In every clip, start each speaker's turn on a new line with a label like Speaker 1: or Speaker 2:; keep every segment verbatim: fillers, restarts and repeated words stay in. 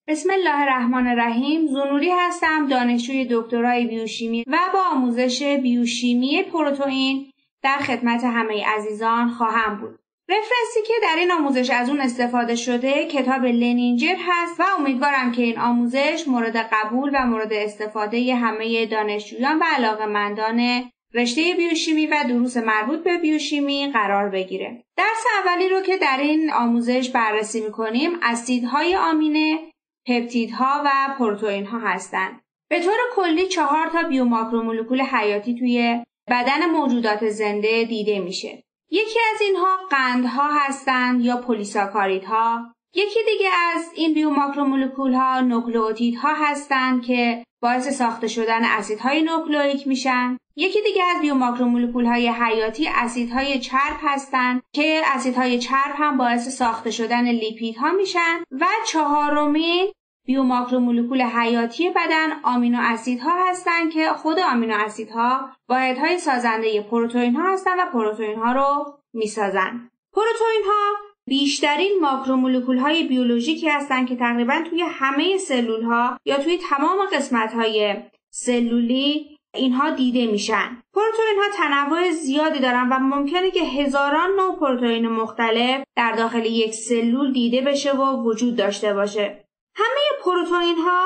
Speaker 1: بسم الله الرحمن الرحیم. زنوری هستم، دانشجوی دکترای بیوشیمی و با آموزش بیوشیمی پروتئین در خدمت همه عزیزان خواهم بود. رفرنسی که در این آموزش از اون استفاده شده کتاب لنینجر هست و امیدوارم که این آموزش مورد قبول و مورد استفاده همه دانشجویان و علاقه‌مندان رشته بیوشیمی و دروس مربوط به بیوشیمی قرار بگیره. درس اولی رو که در این آموزش بررسی می‌کنیم اسیدهای آمینه، پپتیدها و پروتئین‌ها هستند. به طور کلی چهار تا بیوماکرومولکول حیاتی توی بدن موجودات زنده دیده میشه. یکی از اینها قندها هستند یا پلیساکاریدها. یکی دیگه از این بیوماکرومولکول‌ها نوکلئوتیدها هستند که باعث ساخته شدن اسیدهای نوکلئیک میشن. یکی دیگه از بیوماکرومولکول‌های حیاتی اسیدهای چرب هستند که اسیدهای چرب هم باعث ساخته شدن لیپیدها میشن. و چهارمین بیوماکرومولکول حیاتی بدن آمینو اسیدها هستند که خود آمینو اسیدها واحدهای سازنده پروتئین‌ها هستند و پروتئین‌ها رو میسازن. پروتئین‌ها بیشترین ماکرومولکول‌های بیولوژیکی هستند که تقریباً توی همه سلول‌ها یا توی تمام قسمت‌های سلولی اینها دیده میشن. پروتئین‌ها تنوع زیادی دارن و ممکنه که هزاران نوع پروتئین مختلف در داخل یک سلول دیده بشه و وجود داشته باشه. همه پروتئین‌ها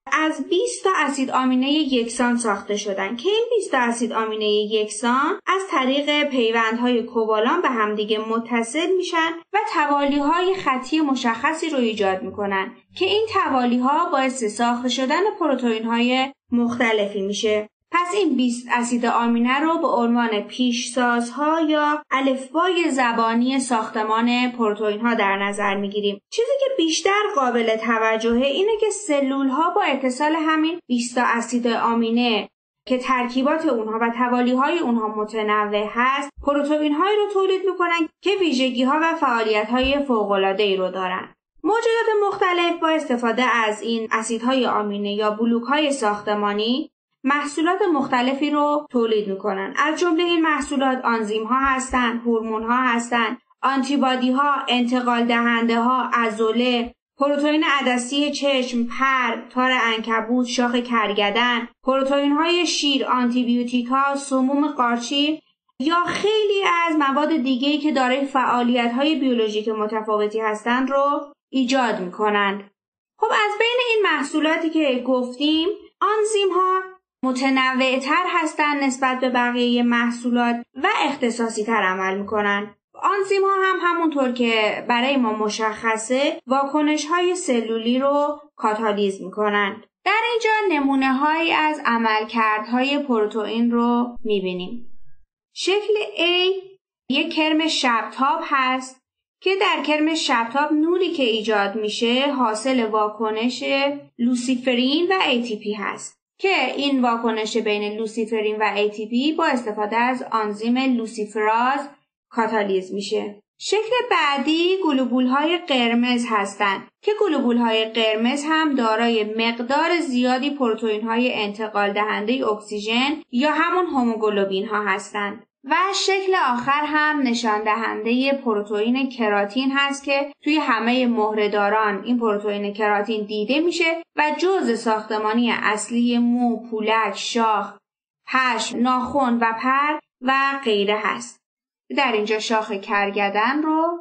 Speaker 1: از بیست تا اسید آمینه یکسان ساخته شدن که این بیست تا اسید آمینه یکسان از طریق پیوندهای کوالان به همدیگه متصل میشن و توالیهای خطی مشخصی رو ایجاد میکنن که این توالیها باعث ساخته شدن پروتئین‌های مختلفی میشه. پس این بیست اسید آمینه رو به عنوان پیشسازها یا الفبای زبانی ساختمان پروتئین‌ها در نظر میگیریم. چیزی که بیشتر قابل توجهه اینه که سلول‌ها با اتصال همین بیست تا اسید آمینه که ترکیبات اونها و توالیهای اونها متنوع هست، پروتئین‌هایی رو تولید میکنن که ویژگی‌ها و فعالیت‌های فوق‌العاده‌ای رو دارن. موجودات مختلف با استفاده از این اسیدهای آمینه یا بلوک‌های ساختمانی محصولات مختلفی رو تولید میکنن. از جمله این محصولات آنزیم ها هستن، هورمون ها هستن، آنتیبادی ها، انتقال دهنده ها، عضله، پروتئین عدسی چشم، پر، تار عنکبوت، شاخ کرگدن، پروتئین های شیر، آنتی بیوتیک ها، سموم قارچی یا خیلی از مواد دیگه‌ای که دارای فعالیت های بیولوژیک متفاوتی هستند رو ایجاد میکنند. خب از بین این محصولاتی که گفتیم آنزیم ها متنوع‌تر هستند نسبت به بقیه محصولات و اختصاصی تر عمل میکنن. آنزیم ها هم همونطور که برای ما مشخصه واکنش های سلولی رو کاتالیز میکنن. در اینجا نمونه هایی از عملکردهای پروتئین رو میبینیم. شکل A یک کرم شبتاب هست که در کرم شبتاب نوری که ایجاد میشه حاصل واکنش لوسیفرین و ای تی پی هست که این واکنش بین لوسیفرین و ای تی پی با استفاده از آنزیم لوسیفراز کاتالیز میشه. شکل بعدی گلوبول‌های قرمز هستند که گلوبول‌های قرمز هم دارای مقدار زیادی پروتئین‌های انتقال دهنده اکسیژن یا همون هموگلوبین ها هستند. و شکل آخر هم نشان دهنده پروتئین کراتین هست که توی همه مهره‌داران این پروتئین کراتین دیده میشه و جزء ساختمانی اصلی مو، پولک، شاخ، پشم، ناخن و پر و غیره هست. در اینجا شاخ کرگدن رو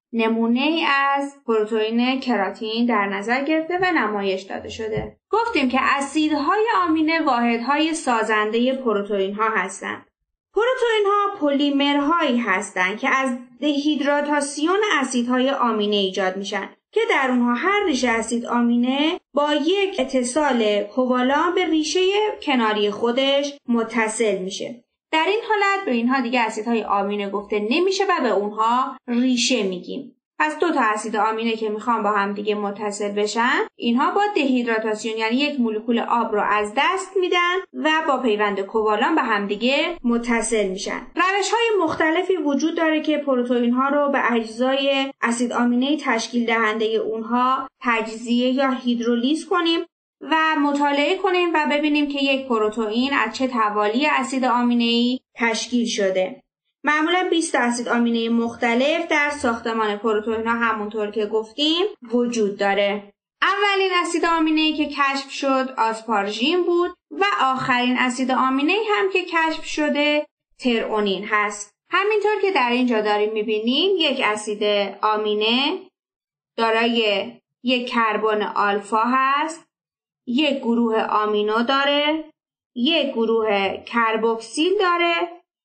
Speaker 1: نمونه از پروتئین کراتین در نظر گرفته و نمایش داده شده. گفتیم که اسیدهای آمینه واحدهای سازنده پروتئین ها هستند. پروتئین ها پلیمرهایی هستند که از دهیدراتاسیون اسیدهای آمینه ایجاد میشن که در اونها هر ریشه اسید آمینه با یک اتصال کوالان به ریشه کناری خودش متصل میشه. در این حالت به اینها دیگه اسیدهای آمینه گفته نمیشه و به اونها ریشه میگیم. پس دو تا اسید آمینه که میخوان با هم دیگه متصل بشن، اینها با دهیدراتاسیون یعنی یک مولکول آب رو از دست میدن و با پیوند کوالان به هم دیگه متصل میشن. روش‌های مختلفی وجود داره که پروتئین ها رو به اجزای اسید آمینه تشکیل دهنده اونها تجزیه یا هیدرولیز کنیم و مطالعه کنیم و ببینیم که یک پروتئین از چه توالی اسید آمینه‌ای تشکیل شده. معمولا بیست اسید آمینه مختلف در ساختمان پروتئین ها همونطور که گفتیم وجود داره. اولین اسید آمینه‌ای که کشف شد آسپارژین بود و آخرین اسید آمینه‌ای هم که کشف شده ترئونین هست. همینطور که در اینجا داریم می‌بینیم یک اسید آمینه دارای یک کربن آلفا هست، یک گروه آمینو داره، یک گروه کربوکسیل داره،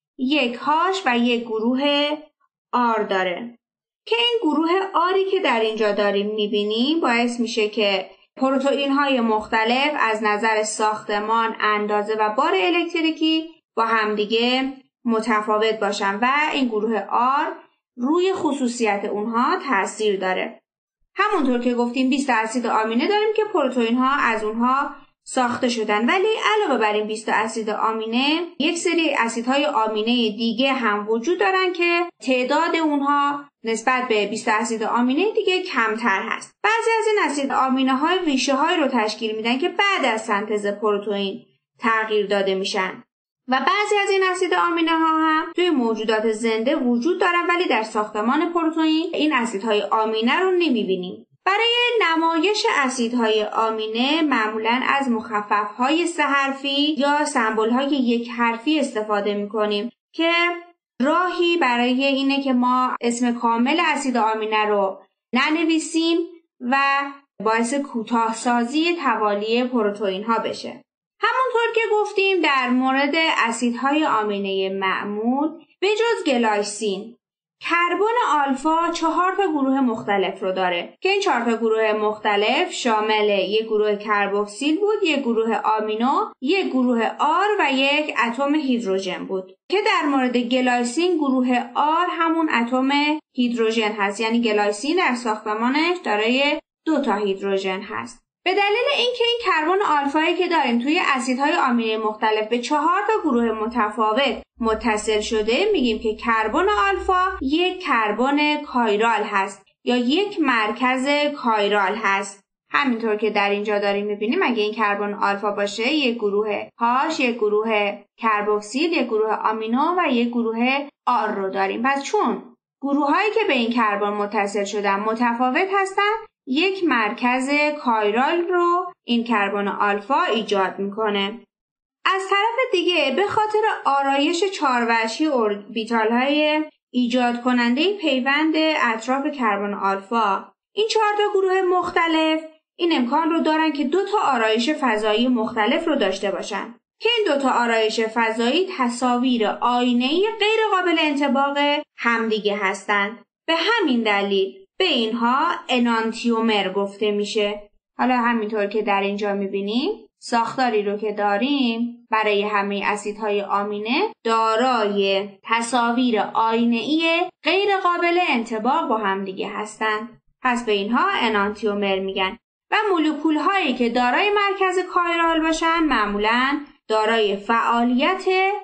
Speaker 1: یک هاش و یک گروه آر داره که این گروه آری که در اینجا داریم میبینیم باعث میشه که پروتئین های مختلف از نظر ساختمان، اندازه و بار الکتریکی با همدیگه متفاوت باشن و این گروه آر روی خصوصیت اونها تاثیر داره. همونطور که گفتیم بیست اسید آمینه داریم که پروتئین ها از اونها ساخته شدن، ولی علاوه بر این بیست اسید آمینه یک سری اسیدهای آمینه دیگه هم وجود دارن که تعداد اونها نسبت به بیست اسید آمینه دیگه کمتر هست. بعضی از این اسید آمینه های ریشه های رو تشکیل میدن که بعد از سنتز پروتئین تغییر داده میشن و بعضی از این اسید آمینه ها هم توی موجودات زنده وجود دارن ولی در ساختمان پروتئین این اسیدهای آمینه رو نمیبینیم. برای نمایش اسیدهای آمینه معمولاً از مخفف‌های سه حرفی یا سمبول‌های یک حرفی استفاده می‌کنیم که راهی برای اینه که ما اسم کامل اسید آمینه رو ننویسیم و باعث کوتاه‌سازی توالی پروتئین‌ها بشه. همونطور که گفتیم در مورد اسیدهای آمینه معمول به جز گلایسین، کربن آلفا چهار تا گروه مختلف رو داره که این چهار تا گروه مختلف شامل یک گروه کربوکسیل بود، یک گروه آمینو، یک گروه آر و یک اتم هیدروژن بود که در مورد گلایسین گروه آر همون اتم هیدروژن هست، یعنی گلایسین در ساختمانش دارای دو تا هیدروژن هست. به دلیل اینکه این کربن آلفایی که داریم توی اسیدهای آمینه مختلف به چهار تا گروه متفاوت متصل شده میگیم که کربن آلفا یک کربن کایرال هست یا یک مرکز کایرال هست. همینطور که در اینجا داریم میبینیم اگه این کربن آلفا باشه یک گروه هاش، یک گروه کربوکسیل، یک گروه آمینو و یک گروه آر رو داریم. پس چون گروه هایی که به این کربن متصل شدن متفاوت هستن یک مرکز کایرال رو این کربن آلفا ایجاد میکنه. از طرف دیگه به خاطر آرایش چهاروجهی اوربیتال های ایجاد کننده پیوند اطراف کربن آلفا این چهار تا گروه مختلف این امکان رو دارن که دو تا آرایش فضایی مختلف رو داشته باشن که این دو تا آرایش فضایی تصاویر آینه‌ای غیر قابل انطباق همدیگه هستند. به همین دلیل به اینها انانتیومر گفته میشه. حالا همینطور که در اینجا میبینیم ساختاری رو که داریم برای همه اسیدهای آمینه دارای تصاویر آینه‌ای غیر قابل انطباق با هم دیگه هستند. پس به اینها انانتیومر میگن و مولکول هایی که دارای مرکز کایرال باشن معمولاً دارای فعالیت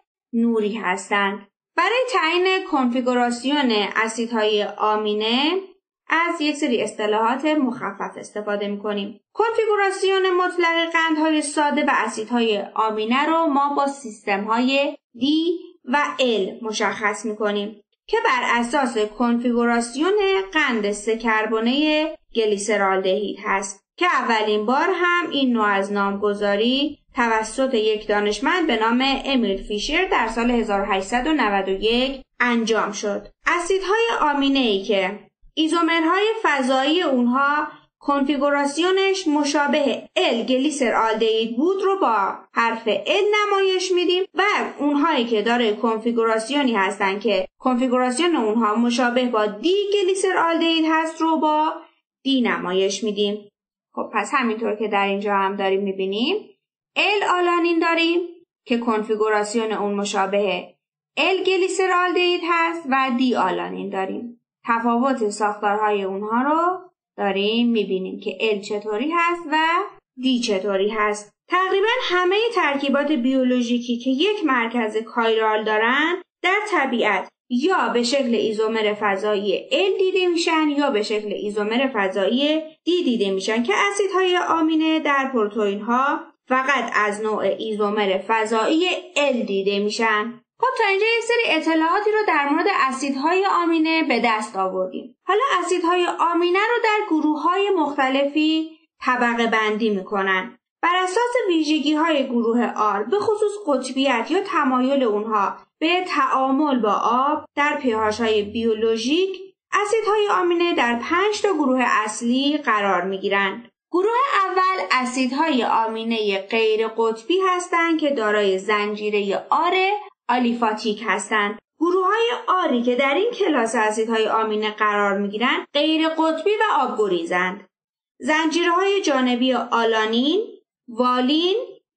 Speaker 1: نوری هستند. برای تعیین کنفیگوراسیون اسیدهای آمینه از یک سری اصطلاحات مخفف استفاده می‌کنیم. کنفیگوراسیون مطلق قندهای ساده و اسیدهای آمینه رو ما با سیستم‌های D و L مشخص می‌کنیم که بر اساس کنفیگوراسیون قند سه کربونه گلیسرالدهید هست که اولین بار هم این نوع از نامگذاری توسط یک دانشمند به نام امیل فیشر در سال هزار و هشتصد و نود و یک انجام شد. اسیدهای آمینه‌ای که ایزومرهای فضایی اونها کنفیگوراسیونش مشابه ال گلیسرالدهید بود رو با حرف ال نمایش میدیم و اونهایی که داره کنفیگوراسیونی هستن که کنفیگوراسیون اونها مشابه با دی گلیسرالدهید هست رو با دی نمایش میدیم. خب پس همینطور که در اینجا هم داریم میبینیم ال آلانین داریم که کنفیگوراسیون اون مشابه ال گلیسرالدهید هست و دی آلانین داریم. تفاوت ساختارهای اونها رو داریم میبینیم که ال چطوری هست و دی چطوری هست. تقریبا همه ترکیبات بیولوژیکی که یک مرکز کایرال دارن در طبیعت یا به شکل ایزومر فضایی ال دیده میشن یا به شکل ایزومر فضایی دی دیده میشن که اسیدهای آمینه در پروتئین ها فقط از نوع ایزومر فضایی ال دیده میشن. خب تا اینجا یک سری اطلاعاتی رو در مورد اسیدهای آمینه به دست آوردیم. حالا اسیدهای آمینه رو در گروه‌های مختلفی طبقه بندی میکنن. بر اساس ویژگی های گروه آر به خصوص قطبیت یا تمایل اونها به تعامل با آب در پی‌هاش های بیولوژیک، اسیدهای آمینه در پنج تا گروه اصلی قرار میگیرند. گروه اول اسیدهای آمینه غیر قطبی هستند که دارای زنجیره آر آلیفاتیک هستند. گروه‌های آری که در این کلاس اسیدهای آمینه قرار میگیرند غیر قطبی و آبگریزند. زنجیره‌های جانبی آلانین، والین،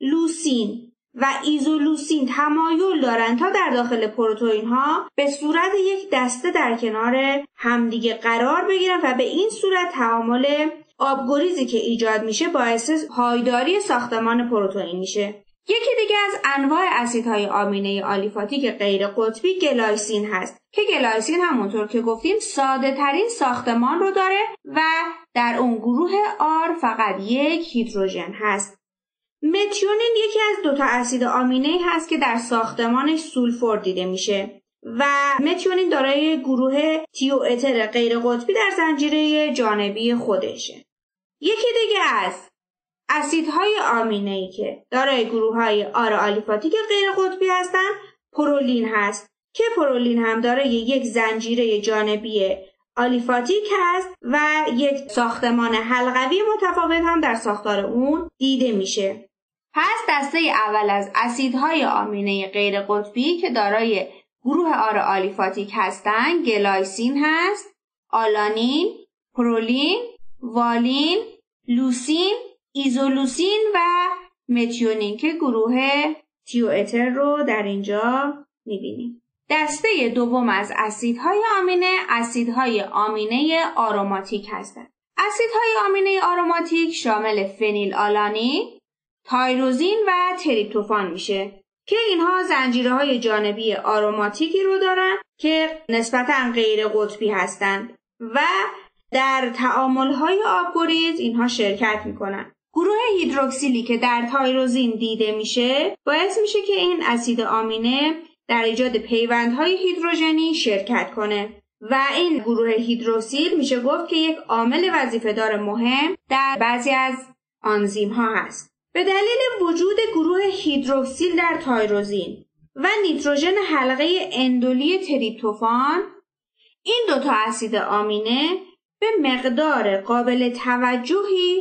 Speaker 1: لوسین و ایزولوسین تمایل دارند تا در داخل پروتئین‌ها به صورت یک دسته در کنار همدیگه قرار بگیرن و به این صورت تعامل آبگریزی که ایجاد میشه باعث پایداری ساختمان پروتئین میشه. یکی دیگه از انواع اسیدهای آمینه آلیفاتیک غیر قطبی گلایسین هست که گلایسین همونطور که گفتیم ساده ترین ساختمان رو داره و در اون گروه آر فقط یک هیدروژن هست. متیونین یکی از دوتا اسید آمینه هست که در ساختمانش سولفور دیده میشه و متیونین دارای گروه تیو اتر غیر قطبی در زنجیره جانبی خودشه. یکی دیگه از اسیدهای آمینه‌ای که دارای گروه‌های آر آلیفاتیک غیر قطبی هستن پرولین هست که پرولین هم دارای یک زنجیره جانبی آلیفاتیک هست و یک ساختمان حلقوی متفاوت هم در ساختار اون دیده میشه. پس دسته اول از اسیدهای آمینه غیر قطبی که دارای گروه آر آلیفاتیک هستن گلایسین هست، آلانین، پرولین، والین، لوسین، ایزولوسین و متیونین که گروه تیو اتر رو در اینجا میبینیم. دسته دوم از اسیدهای آمینه اسیدهای آمینه آروماتیک هستند. اسیدهای آمینه آروماتیک شامل فنیل آلانین، تایروزین و تریپتوفان میشه که اینها زنجیره‌های جانبی آروماتیکی رو دارن که نسبتاً غیر قطبی هستند و در تعامل‌های آبگریز اینها شرکت میکنن. گروه هیدروکسیلی که در تایروزین دیده میشه باعث میشه که این اسید آمینه در ایجاد پیوندهای هیدروژنی شرکت کنه و این گروه هیدروکسیل میشه گفت که یک عامل وظیفه‌دار مهم در بعضی از آنزیم ها هست. به دلیل وجود گروه هیدروکسیل در تایروزین و نیتروژن حلقه اندولی تریپتوفان، این دوتا اسید آمینه به مقدار قابل توجهی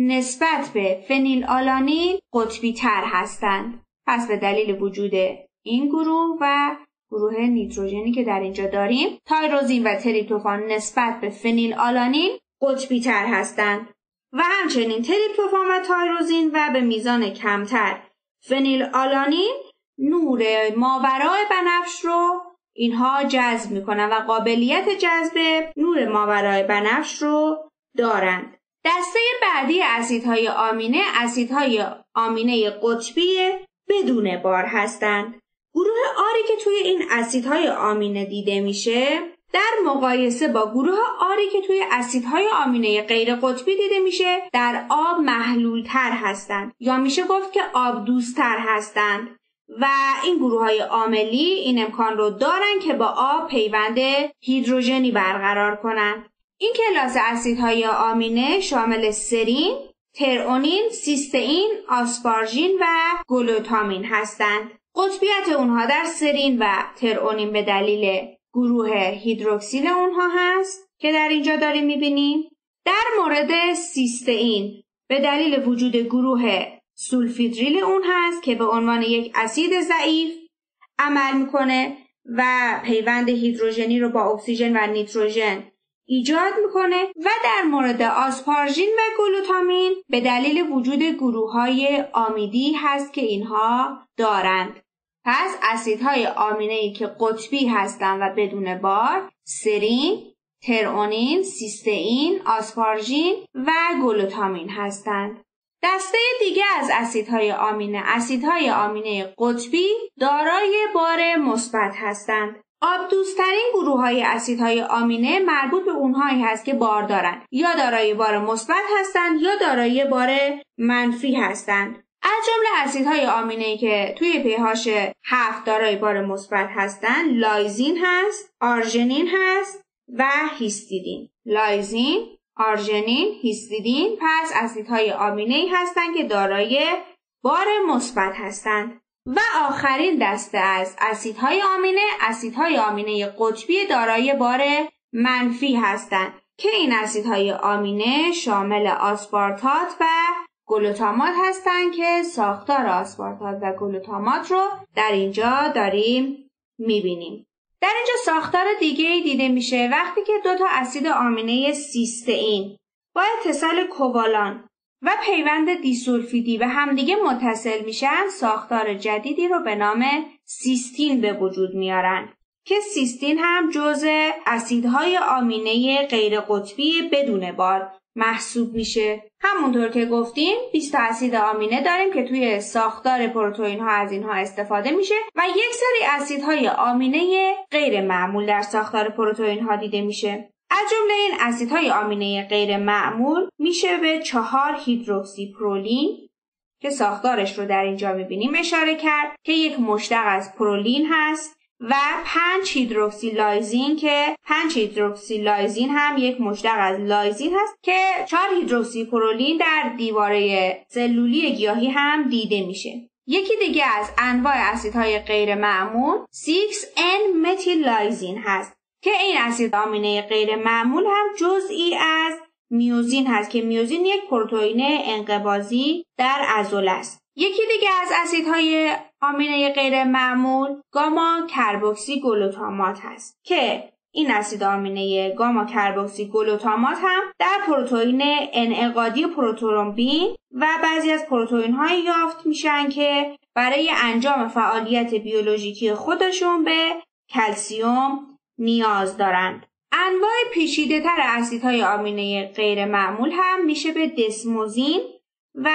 Speaker 1: نسبت به فنیل آلانین قطبی تر هستند. پس به دلیل وجود این گروه و گروه نیتروژنی که در اینجا داریم، تایروزین و تریپتوفان نسبت به فنیل آلانین قطبی تر هستند و همچنین تریپتوفان و تایروزین و به میزان کمتر فنیل آلانین نور ماورای بنفش رو اینها جذب میکنن و قابلیت جذب نور ماورای بنفش رو دارند. دسته بعدی اسیدهای آمینه اسیدهای آمینه قطبی بدون بار هستند. گروه آری که توی این اسیدهای آمینه دیده میشه در مقایسه با گروه آری که توی اسیدهای آمینه غیر قطبی دیده میشه در آب محلول تر هستند یا میشه گفت که آب دوست‌تر هستند و این گروه های عاملی این امکان رو دارن که با آب پیوند هیدروژنی برقرار کنن. این کلاس اسیدهای آمینه شامل سرین، ترئونین، سیستئین، آسپارژین و گلوتامین هستند. قطبیت اونها در سرین و ترئونین به دلیل گروه هیدروکسیل اونها هست که در اینجا داریم میبینیم. در مورد سیستئین به دلیل وجود گروه سولفیدریل اون هست که به عنوان یک اسید ضعیف عمل میکنه و پیوند هیدروژنی رو با اکسیژن و نیتروژن ایجاد میکنه و در مورد آسپارژین و گلوتامین به دلیل وجود گروه‌های آمیدی هست که اینها دارند. پس اسیدهای آمینه‌ای که قطبی هستند و بدون بار سرین، ترئونین، سیستئین، آسپارژین و گلوتامین هستند. دسته دیگه از اسیدهای آمینه اسیدهای آمینه قطبی دارای بار مثبت هستند. آبدوست‌ترین گروه‌های اسیدهای آمینه مربوط به اونهایی هست که بار دارند، یا دارای بار مثبت هستند یا دارای بار منفی هستند. از جمله اسیدهای آمینه‌ای که توی پی‌هاش هفت دارای بار مثبت هستند لایزین هست، آرژینین هست و هیستیدین. لایزین، آرژینین، هیستیدین. پس اسیدهای آمینه‌ای هستند که دارای بار مثبت هستند. و آخرین دسته از اسیدهای آمینه، اسیدهای آمینه قطبی دارای بار منفی هستند که این اسیدهای آمینه شامل آسپارتات و گلوتامات هستند که ساختار آسپارتات و گلوتامات رو در اینجا داریم میبینیم. در اینجا ساختار دیگه دیده میشه وقتی که دو تا اسید آمینه سیستئین با اتصال کووالان و پیوند دیسولفیدی به همدیگه متصل میشن، ساختار جدیدی رو به نام سیستین به وجود میارن که سیستین هم جزء اسیدهای آمینه غیر قطبی بدون بار محسوب میشه. همونطور که گفتیم بیست تا اسید آمینه داریم که توی ساختار پروتئین ها از اینها استفاده میشه و یک سری اسیدهای آمینه غیر معمول در ساختار پروتئین ها دیده میشه. از جمله این اسیدهای آمینه غیر معمول میشه به چهار هیدروکسی پرولین که ساختارش رو در اینجا میبینیم اشاره کرد که یک مشتق از پرولین هست و پنج هیدروکسی لایزین که پنج هیدروکسی لایزین هم یک مشتق از لایزین هست که چهار هیدروکسی پرولین در دیواره سلولی گیاهی هم دیده میشه. یکی دیگه از انواع اسیدهای غیر معمول شش ان متیل لایزین هست که این اسید آمینه غیر معمول هم جزئی از میوزین هست که میوزین یک پروتئین انقباضی در عضله است. یکی دیگه از اسیدهای آمینه غیر معمول گاما کربوکسی گلوتامات هست که این اسید آمینه گاما کربوکسی گلوتامات هم در پروتئین انعقادی پروترومبین و بعضی از پروتئین های یافت میشن که برای انجام فعالیت بیولوژیکی خودشون به کلسیوم نیاز دارند. انواع پیچیده تر اسیدهای آمینه غیر معمول هم میشه به دسموزین و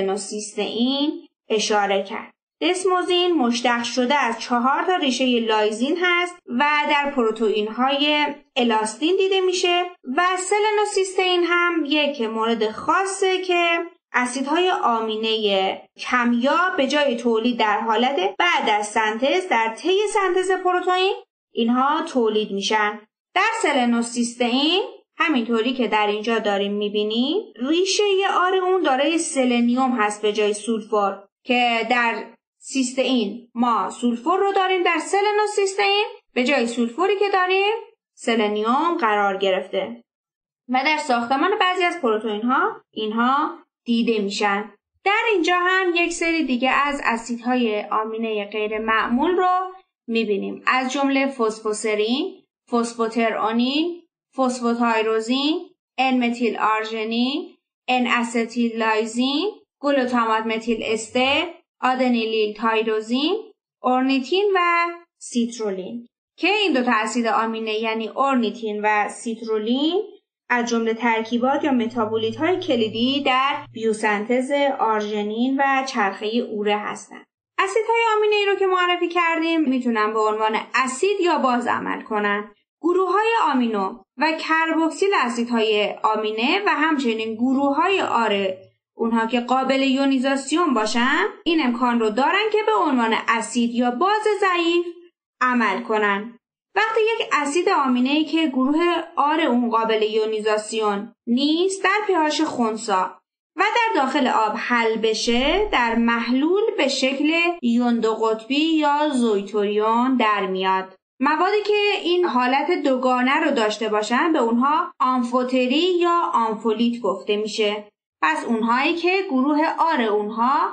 Speaker 1: سلنوسیستئین اشاره کرد. دسموزین مشتق شده از چهار تا ریشه لایزین هست و در پروتئین های الاستین دیده میشه و سلنوسیستئین هم یک مورد خاصه که اسیدهای آمینه کمیاب به جای تولید در حالت بعد از سنتز در طی سنتز پروتئین اینها تولید میشن. در سلنوسیستئین همینطوری که در اینجا داریم میبینیم ریشه آر اون دارای سلنیوم هست به جای سولفور که در سیستئین ما سولفور رو داریم، در سلنوسیستئین به جای سولفوری که داریم سلنیوم قرار گرفته و در ساختمان بعضی از پروتئین ها اینها دیده میشن. در اینجا هم یک سری دیگه از اسیدهای آمینه غیر معمول رو میبینیم از جمله فسفوسرین، فسفوترئونین، فسفوتایروزین، ان متیل آرژینین، ان استیل لایزین، گلوتامات متیل استر، آدنیلیل تایروزین، اورنیتین و سیترولین که این دو تا اسید آمینه یعنی اورنیتین و سیترولین از جمله ترکیبات یا متابولیت های کلیدی در بیوسنتز آرژینین و چرخه اوره هستند. اسیدهای آمینه ای رو که معرفی کردیم میتونن به عنوان اسید یا باز عمل کنن. گروه های آمینو و کربوکسیل اسیدهای آمینه و همچنین گروه های آره اونها که قابل یونیزاسیون باشن این امکان رو دارن که به عنوان اسید یا باز ضعیف عمل کنن. وقتی یک اسید آمینه‌ای که گروه آر اون قابل یونیزاسیون نیست در پی خنثی و در داخل آب حل بشه در محلول به شکل یون دو قطبی یا زویتوریون در میاد. موادی که این حالت دوگانه رو داشته باشن به اونها آمفوتری یا آمفولیت گفته میشه. پس اونهایی که گروه آر اونها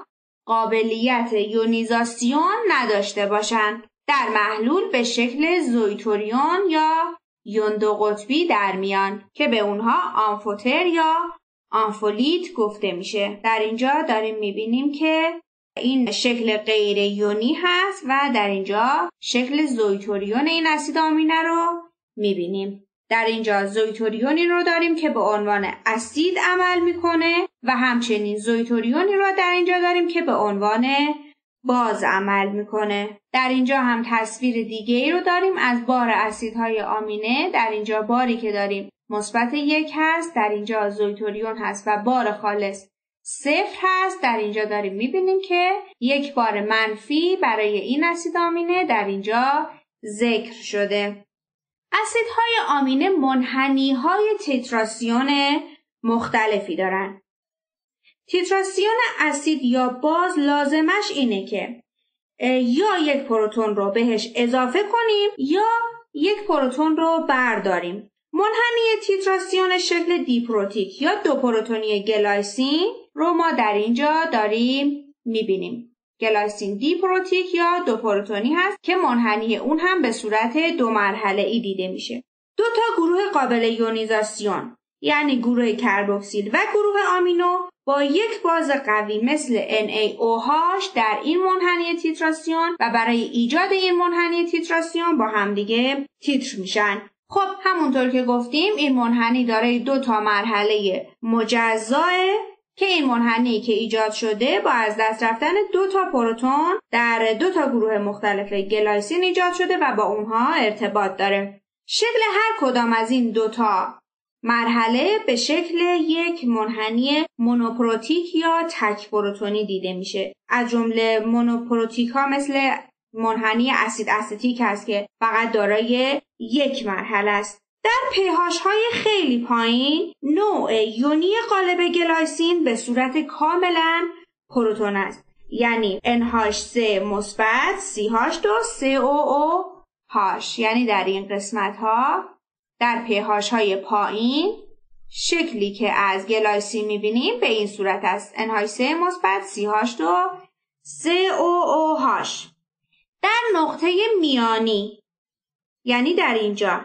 Speaker 1: قابلیت یونیزاسیون نداشته باشن در محلول به شکل زویتوریون یا یون دو قطبی در میان که به اونها آمفوتر یا آمفولیت گفته میشه. در اینجا داریم میبینیم که این شکل غیر یونی هست و در اینجا شکل زویتوریون این اسید آمینه رو میبینیم. در اینجا زویتوریونی رو داریم که به عنوان اسید عمل میکنه و همچنین زویتوریونی رو در اینجا داریم که به عنوان باز عمل میکنه. در اینجا هم تصویر دیگه ای رو داریم از بار اسیدهای آمینه. در اینجا باری که داریم مثبت یک هست، در اینجا زویتوریون هست و بار خالص صفر هست. در اینجا داریم میبینیم که یک بار منفی برای این اسید آمینه در اینجا ذکر شده. اسیدهای آمینه منحنی‌های تیتراسیون مختلفی دارن. تیتراسیون اسید یا باز لازمش اینه که یا یک پروتون رو بهش اضافه کنیم یا یک پروتون رو برداریم. منحنی تیتراسیون شکل دیپروتیک یا دو پروتونی گلایسین رو ما در اینجا داریم میبینیم. گلایسین دیپروتیک یا دو پروتونی هست که منحنی اون هم به صورت دو مرحله ای دیده میشه. دو تا گروه قابل یونیزاسیون یعنی گروه کربوکسیل و گروه آمینو با یک باز قوی مثل ان ای او هاش در این منحنی تیتراسیون و برای ایجاد این منحنی تیتراسیون با همدیگه تیتر میشن. خب همونطور که گفتیم این منحنی داره دو تا مرحله مجزاه که این منحنی که ایجاد شده با از دست رفتن دو تا پروتون در دو تا گروه مختلف گلایسین ایجاد شده و با اونها ارتباط داره. شکل هر کدام از این دو تا مرحله به شکل یک منحنی مونوپروتیک یا تک پروتونی دیده میشه. از جمله مونوپروتیک ها مثل منحنی اسید استیک هست که فقط دارای یک مرحله است. در پی‌هاش های خیلی پایین نوع یونی قالب گلایسین به صورت کاملا پروتون است. یعنی ان هاچ سه مثبت سی هاچ دو سی او او هاش. یعنی در این قسمت ها در پی‌هاش های پایین شکلی که از گلایسین میبینیم به این صورت است. ان هاچ سه مثبت سی هاچ دو سی او او هاش. در نقطه میانی یعنی در اینجا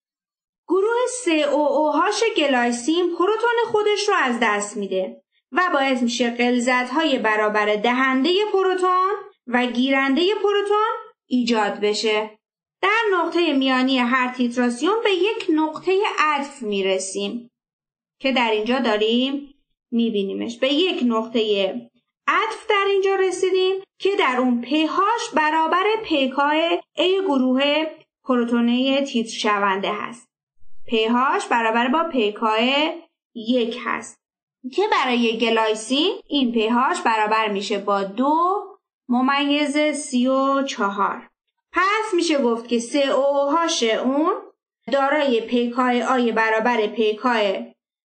Speaker 1: گروه سی او او هاش گلایسین پروتون خودش رو از دست میده و باعث میشه غلظت‌های برابر دهنده پروتون و گیرنده پروتون ایجاد بشه. در نقطه میانی هر تیتراسیون به یک نقطه عطف میرسیم که در اینجا داریم میبینیمش. به یک نقطه عطف در اینجا رسیدیم که در اون پی‌هاش برابر پیکای ای گروه پروتونه تیتر شونده هست. پی‌هاش برابر با پیکای یک هست که برای گلایسین این پی‌هاش برابر میشه با دو ممیز سی و چهار. پس میشه گفت که سی او هاش اون دارای پیکای آی برابر پیکای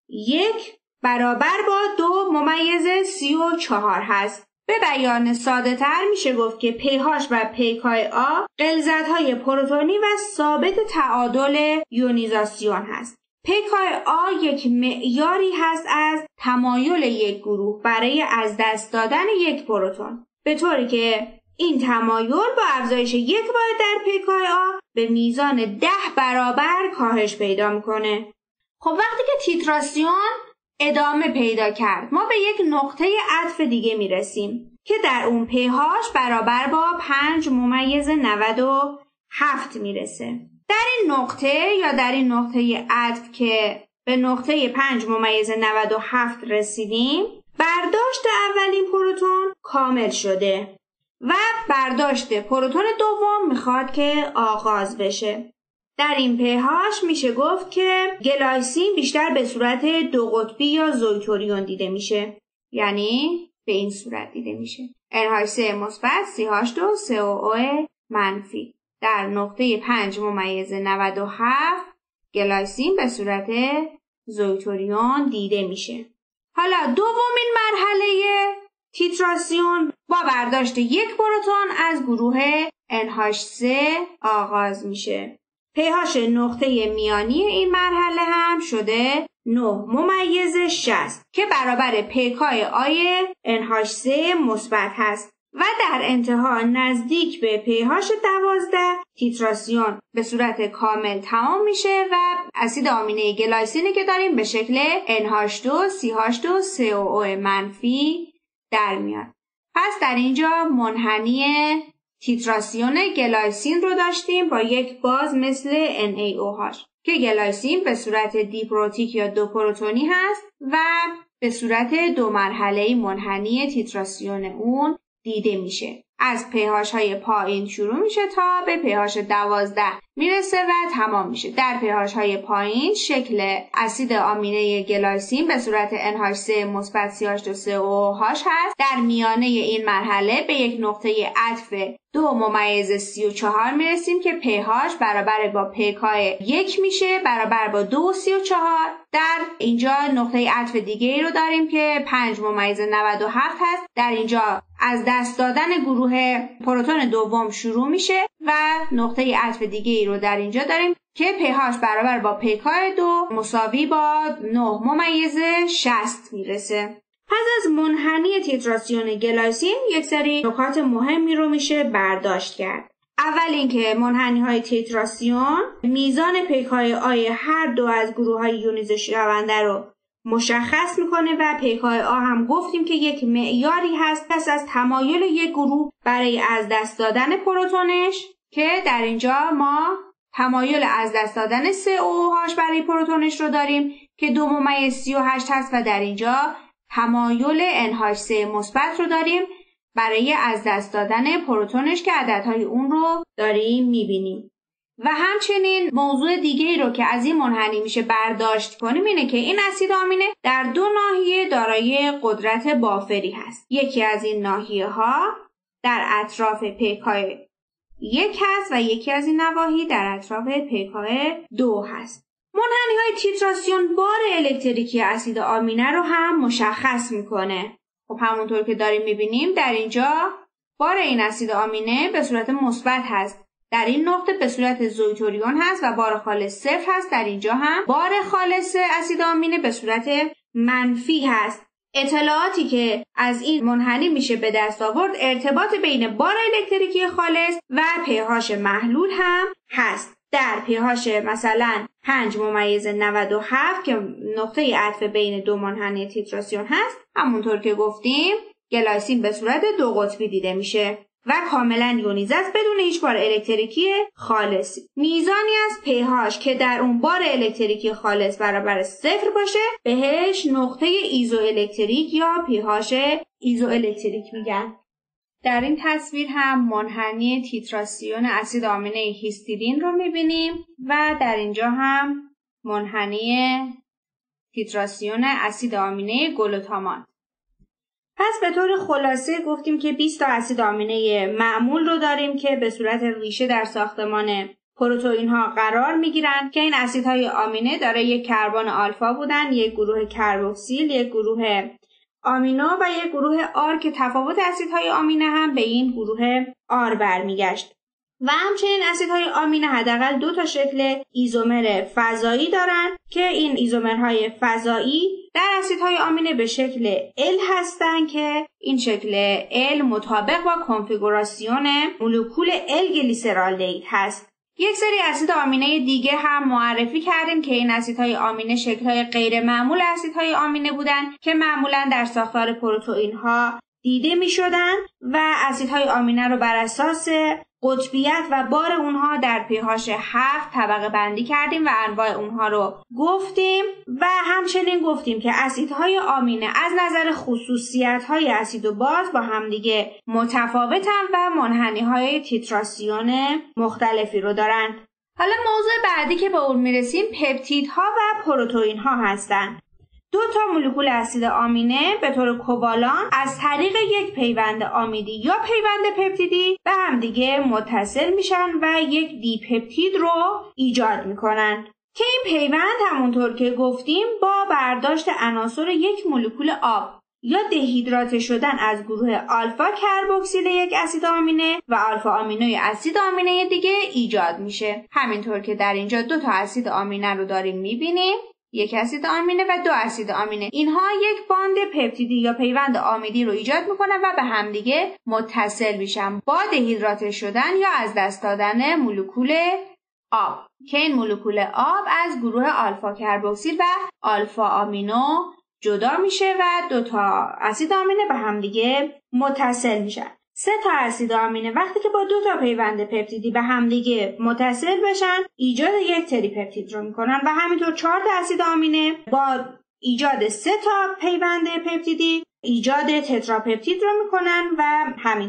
Speaker 1: یک برابر با دو ممیز سی و چهار هست. به بیان ساده تر میشه گفت که پی‌هاش و پیکای آ غلظت‌های پروتونی و ثابت تعادل یونیزاسیون هست. پیکای آ یک معیاری هست از تمایل یک گروه برای از دست دادن یک پروتون، به طوری که این تمایل با افزایش یک واحد در پیکای آ به میزان ده برابر کاهش پیدا میکنه. خب وقتی که تیتراسیون ادامه پیدا کرد ما به یک نقطه عطف دیگه میرسیم که در اون پی‌هاش برابر با پنج ممیز نود و هفت میرسه. در این نقطه یا در این نقطه عطف که به نقطه پنج ممیز نود و هفت رسیدیم برداشت اولین پروتون کامل شده و برداشت پروتون دوم میخواد که آغاز بشه. در این پی‌هاش میشه گفت که گلایسین بیشتر به صورت دو قطبی یا زویتوریون دیده میشه. یعنی به این صورت دیده میشه. ان هاچ سه مثبت سی هاچ دو سی او او منفی. در نقطه پنج ممیز نود و هفت گلایسین به صورت زویتوریون دیده میشه. حالا دومین مرحله تیتراسیون با برداشت یک پروتون از گروه ان هاچ سه آغاز میشه. پی‌هاش نقطه میانی این مرحله هم شده نه ممیز شصت که برابر پیکای آی ان هاچ سه مثبت هست و در انتها نزدیک به پی‌هاش دوازده تیتراسیون به صورت کامل تمام میشه و اسید آمینه گلایسینی که داریم به شکل ان هاچ دو سی هاچ دو سی او او منفی در میاد. پس در اینجا منحنی تیتراسیون گلایسین رو داشتیم با یک باز مثل ان ای او هاش که گلایسین به صورت دیپروتیک یا دو پروتونی هست و به صورت دو مرحله منحنی تیتراسیون اون دیده میشه. از پی‌هاش های پایین شروع میشه تا به پی‌هاش دوازده میرسه و تمام میشه. در پی‌هاش های پایین شکل اسید آمینه گلایسین به صورت ان هاچ سه مثبت سی اچ دو سه او هاش هست. در میانه این مرحله به یک نقطه عطف دو ممیز سی و چهار میرسیم که پی‌هاش برابر با پیکای یک میشه، برابر با دو سی و چهار. در اینجا نقطه عطف دیگه ای رو داریم که پنج ممیز نود و هفت هست. در اینجا از دست دادن گروه پروتون دوم شروع میشه و نقطه عطف دیگه ای رو در اینجا داریم که پی‌هاش برابر با پیکای دو مساوی با نه ممیز شصت میرسه. پس از منحنی تیتراسیون گلایسین یک سری نکات مهمی رو میشه برداشت کرد. اول اینکه منحنی های تیتراسیون میزان پیکای آی هر دو از گروه های یونیزش شونده رو مشخص میکنه و پیکای آ هم گفتیم که یک معیاری هست پس از تمایل یک گروه برای از دست دادن پروتونش، که در اینجا ما تمایل از دست دادن سه او هاش برای پروتونش رو داریم که دو ممیز سی و هشت هست و در اینجا تمایل ان هاچ سه مثبت رو داریم برای از دست دادن پروتونش که عددهای اون رو داریم میبینیم. و همچنین موضوع دیگه‌ای رو که از این منحنی میشه برداشت کنیم اینه که این اسید آمینه در دو ناحیه دارای قدرت بافری هست. یکی از این ناحیه ها در اطراف پیکای یک هست و یکی از این نواحی در اطراف پیکای دو هست. منحنی های تیتراسیون بار الکتریکی اسید آمینه رو هم مشخص میکنه. خب همونطور که داریم میبینیم در اینجا بار این اسید آمینه به صورت مثبت هست. در این نقطه به صورت زویتوریون هست و بار خالص صفر هست. در اینجا هم بار خالص اسید آمینه به صورت منفی هست. اطلاعاتی که از این منحنی میشه به دست آورد ارتباط بین بار الکتریکی خالص و پی‌هاش محلول هم هست. در پی‌هاش مثلا پنج ممیز نود و هفت که نقطه عطف بین دو منحنی تیتراسیون هست، همونطور که گفتیم گلایسین به صورت دو قطبی دیده میشه و کاملا یونیزه است بدون هیچ بار الکتریکی خالصی. میزانی از پی‌هاش که در اون بار الکتریکی خالص برابر صفر باشه بهش نقطه ایزوالکتریک یا پی‌هاش ایزوالکتریک میگن. در این تصویر هم منحنی تیتراسیون اسید آمینه هیستیدین رو میبینیم و در اینجا هم منحنی تیتراسیون اسید آمینه گلوتامات. پس به طور خلاصه گفتیم که بیست تا اسید آمینه معمول رو داریم که به صورت ریشه در ساختمان پروتئین ها قرار میگیرند که این اسیدهای آمینه دارای یک کربن آلفا بودن، یک گروه کربوکسیل، یک گروه آمینو و یک گروه آر که تفاوت اسیدهای آمینه هم به این گروه آر برمیگشت. و همچنین اسیدهای آمینه حداقل دو تا شکل ایزومر فضایی دارن که این ایزومرهای فضایی در اسیدهای آمینه به شکل ال هستن که این شکل ال مطابق با کنفیگوراسیون مولکول ال گلیسرالدهید هست. یک سری اسید آمینه دیگه هم معرفی کردیم که این اسیدهای آمینه شکل‌های غیر معمول اسیدهای آمینه بودن که معمولاً در ساختار پروتئین‌ها دیده می‌شدن و اسیدهای آمینه رو بر اساس قطبیت و بار اونها در پی‌هاش هفت طبقه بندی کردیم و انواع اونها رو گفتیم و همچنین گفتیم که اسیدهای آمینه از نظر خصوصیت‌های اسید و باز با همدیگه متفاوتن و منحنی‌های تیتراسیون مختلفی رو دارن. حالا موضوع بعدی که به اون میرسیم پپتیدها و پروتئین‌ها هستن. دو تا مولکول اسید آمینه به طور کووالان از طریق یک پیوند آمیدی یا پیوند پپتیدی به همدیگه متصل میشن و یک دیپپتید رو ایجاد میکنن که این پیوند همونطور که گفتیم با برداشت عناصر یک مولکول آب یا دهیدراته شدن از گروه آلفا کربوکسیل یک اسید آمینه و آلفا آمینوی اسید آمینه دیگه ایجاد میشه. همینطور که در اینجا دو تا اسید آمینه رو داریم میبینیم، یک اسید آمینه و دو اسید آمینه. اینها یک باند پپتیدی یا پیوند آمیدی رو ایجاد میکنن و به همدیگه متصل میشن با دهیدراته شدن یا از دست دادن مولکول آب که این مولکول آب از گروه آلفا کربوکسیل و آلفا آمینو جدا میشه و دو تا اسید آمینه به همدیگه متصل میشن. سه تا اسید آمینه وقتی که با دو تا پیوند پپتیدی به همدیگه متصل بشن ایجاد یک تریپپتید رو میکنن و همینطور چهار تا اسید آمینه با ایجاد سه تا پیوند پپتیدی ایجاد تتراپپتید رو میکنن و همینطور.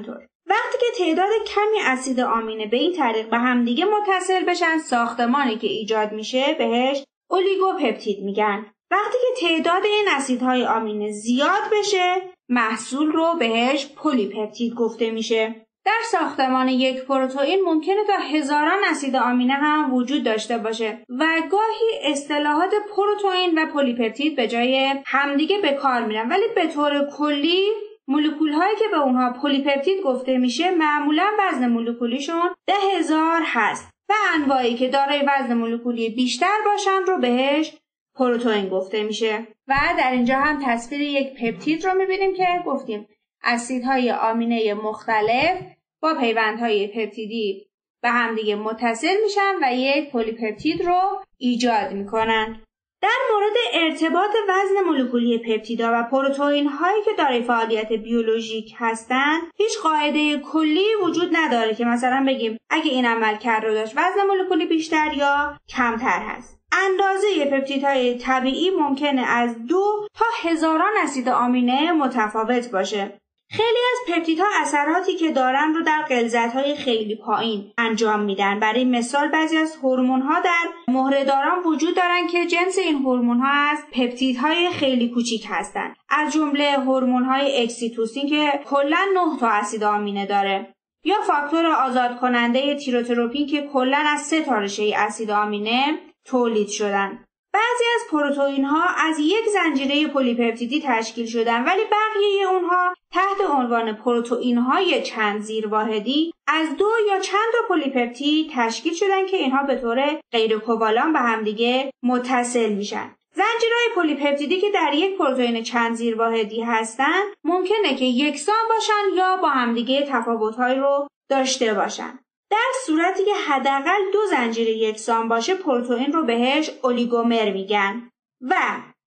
Speaker 1: وقتی که تعداد کمی اسید آمینه به این طریق به همدیگه متصل بشن، ساختمانی که ایجاد میشه بهش اولیگوپپتید میگن. وقتی که تعداد این اسیدهای آمینه زیاد بشه، محصول رو بهش پلیپپتید گفته میشه. در ساختمان یک پروتئین ممکنه تا هزاران اسید آمینه هم وجود داشته باشه و گاهی اصطلاحات پروتئین و پلیپپتید به جای همدیگه به کار میرن، ولی به طور کلی مولکول هایی که به اونها پلیپپتید گفته میشه معمولا وزن مولکولیشون ده هزار هست و انواعی که دارای وزن مولکولی بیشتر باشن رو بهش پروتئین گفته میشه. و در اینجا هم تصویر یک پپتید رو میبینیم که گفتیم اسیدهای آمینه مختلف با پیوندهای پپتیدی به همدیگه متصل میشن و یک پلیپپتید رو ایجاد میکنن. در مورد ارتباط وزن مولکولی پپتیدها و پروتئین هایی که دارای فعالیت بیولوژیک هستن هیچ قاعده کلی وجود نداره که مثلا بگیم اگه این عملکرد رو داشت وزن مولکولی بیشتر یا کمتر هست. اندازه پپتیدهای طبیعی ممکنه از دو تا هزاران اسید آمینه متفاوت باشه. خیلی از پپتیدها اثراتی که دارن رو در غلظت‌های خیلی پایین انجام میدن. برای مثال بعضی از هورمون‌ها در مهره‌داران وجود دارن که جنس این هورمون‌ها از پپتیدهای خیلی کوچیک هستن. از جمله هورمون‌های اکسیتوسین که کلاً نه تا اسید آمینه داره، یا فاکتور آزاد کننده تیروتروپین که کلاً از سه تا رشته اسید آمینه تولید شدن. بعضی از پروتئین‌ها از یک زنجیره پلیپپتیدی تشکیل شدن، ولی بقیه اونها تحت عنوان پروتئین‌های چند زیرواحدی از دو یا چند تا پلیپپتید تشکیل شدن که اینها به طور غیر کووالان به همدیگه متصل میشن. زنجیرهای پلیپپتیدی که در یک پروتئین چند زیرواحدی هستن ممکنه که یکسان باشن یا با همدیگه تفاوت‌هایی رو داشته باشن. در صورتی که حداقل دو زنجیره یکسان باشه پروتئین رو بهش اولیگومر میگن و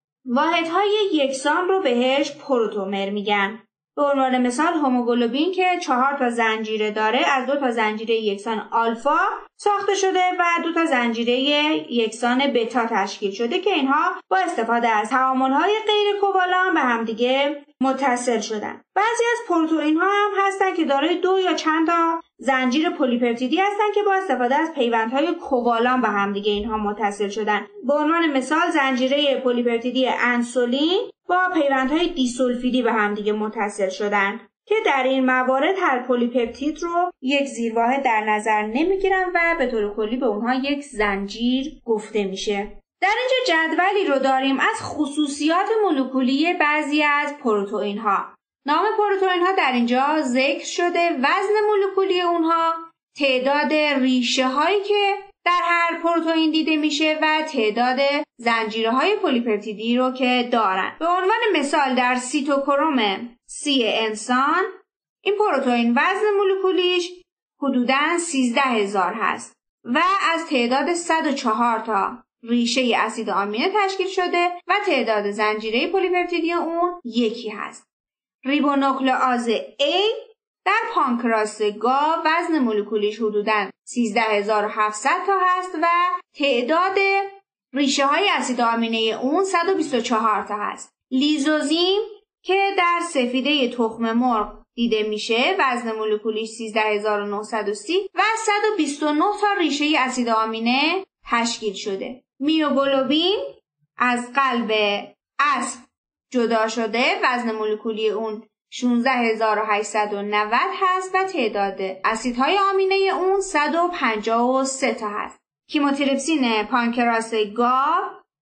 Speaker 1: واحدهای یکسان رو بهش پروتومر میگن. به عنوان مثال هموگلوبین که چهار تا زنجیره داره از دو تا زنجیره یکسان آلفا ساخته شده و دو تا زنجیره یکسان بتا تشکیل شده که اینها با استفاده از تعامل‌های غیر کووالان به همدیگه متصل شدن. بعضی از پروتئین‌ها هم هستن که دارای دو یا چند تا زنجیر پلیپپتیدی هستن که با استفاده از پیوندهای کووالان به همدیگه اینها متصل شدن. به عنوان مثال زنجیره پلیپپتیدی انسولین با پیوندهای دیسولفیدی به همدیگه متصل شدن که در این موارد هر پلیپپتید رو یک زیرواحد در نظر نمیگیرن و به طور کلی به اونها یک زنجیر گفته میشه. در اینجا جدولی رو داریم از خصوصیات مولکولی بعضی از پروتئین‌ها. نام پروتئین‌ها در اینجا ذکر شده، وزن مولکولی اونها، تعداد ریشه هایی که در هر پروتئین دیده میشه و تعداد زنجیره‌های پلیپپتیدی رو که دارن. به عنوان مثال در سیتوکروم سی انسان این پروتئین وزن مولکولیش حدوداً سیزده هزار هست و از تعداد صد و چهار تا ریشه اسید آمینه تشکیل شده و تعداد زنجیره پلیپپتیدی اون یکی هست. ریبونوکلئاز A در پانکراس گاو وزن مولکولیش حدوداً سیزده هزار و هفتصد تا هست و تعداد ریشه های اسید آمینه اون صد و بیست و چهار تا هست. لیزوزیم که در سفیده تخم مرغ دیده میشه وزن مولکولیش سیزده هزار و نهصد و سی و صد و بیست و نه تا ریشه اسید آمینه تشکیل شده. میوگلوبین از قلب اسب جدا شده وزن مولکولی اون شانزده هزار و هشتصد و نود هست و تعداد اسیدهای آمینه اون صد و پنجاه و سه تا هست. کیموتریپسین پانکراس گاو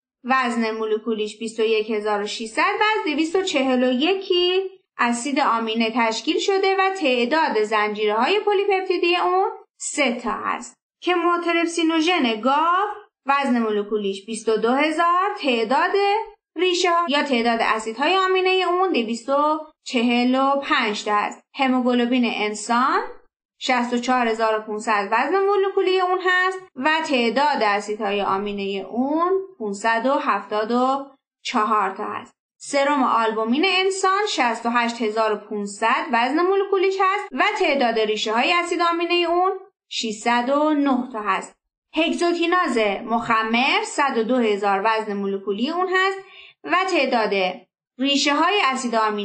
Speaker 1: وزن مولکولیش بیست و یک هزار و ششصد و از دویست و چهل و یک اسید آمینه تشکیل شده و تعداد زنجیره‌های پلیپپتیدی اون سه تا هست. کیموتریپسینوژن گاو وزن مولکولیش بیست و دو هزار، تعداد ریشه ها یا تعداد اسیدهای آمینه اون دویست و چهل و پنج تا است. هموگلوبین انسان شصت و چهار هزار و پانصد وزن مولکولی اون هست و تعداد اسیدهای آمینه اون پانصد و هفتاد و چهار تا است. سرم آلبومین انسان شصت و هشت هزار و پانصد وزن مولکولیش هست و تعداد ریشه های اسید آمینه اون ششصد و نه تا هست. هگزوکیناز مخمر صد و دو هزار وزن مولکولی اون هست و تعداد ریشه های اسید آمینه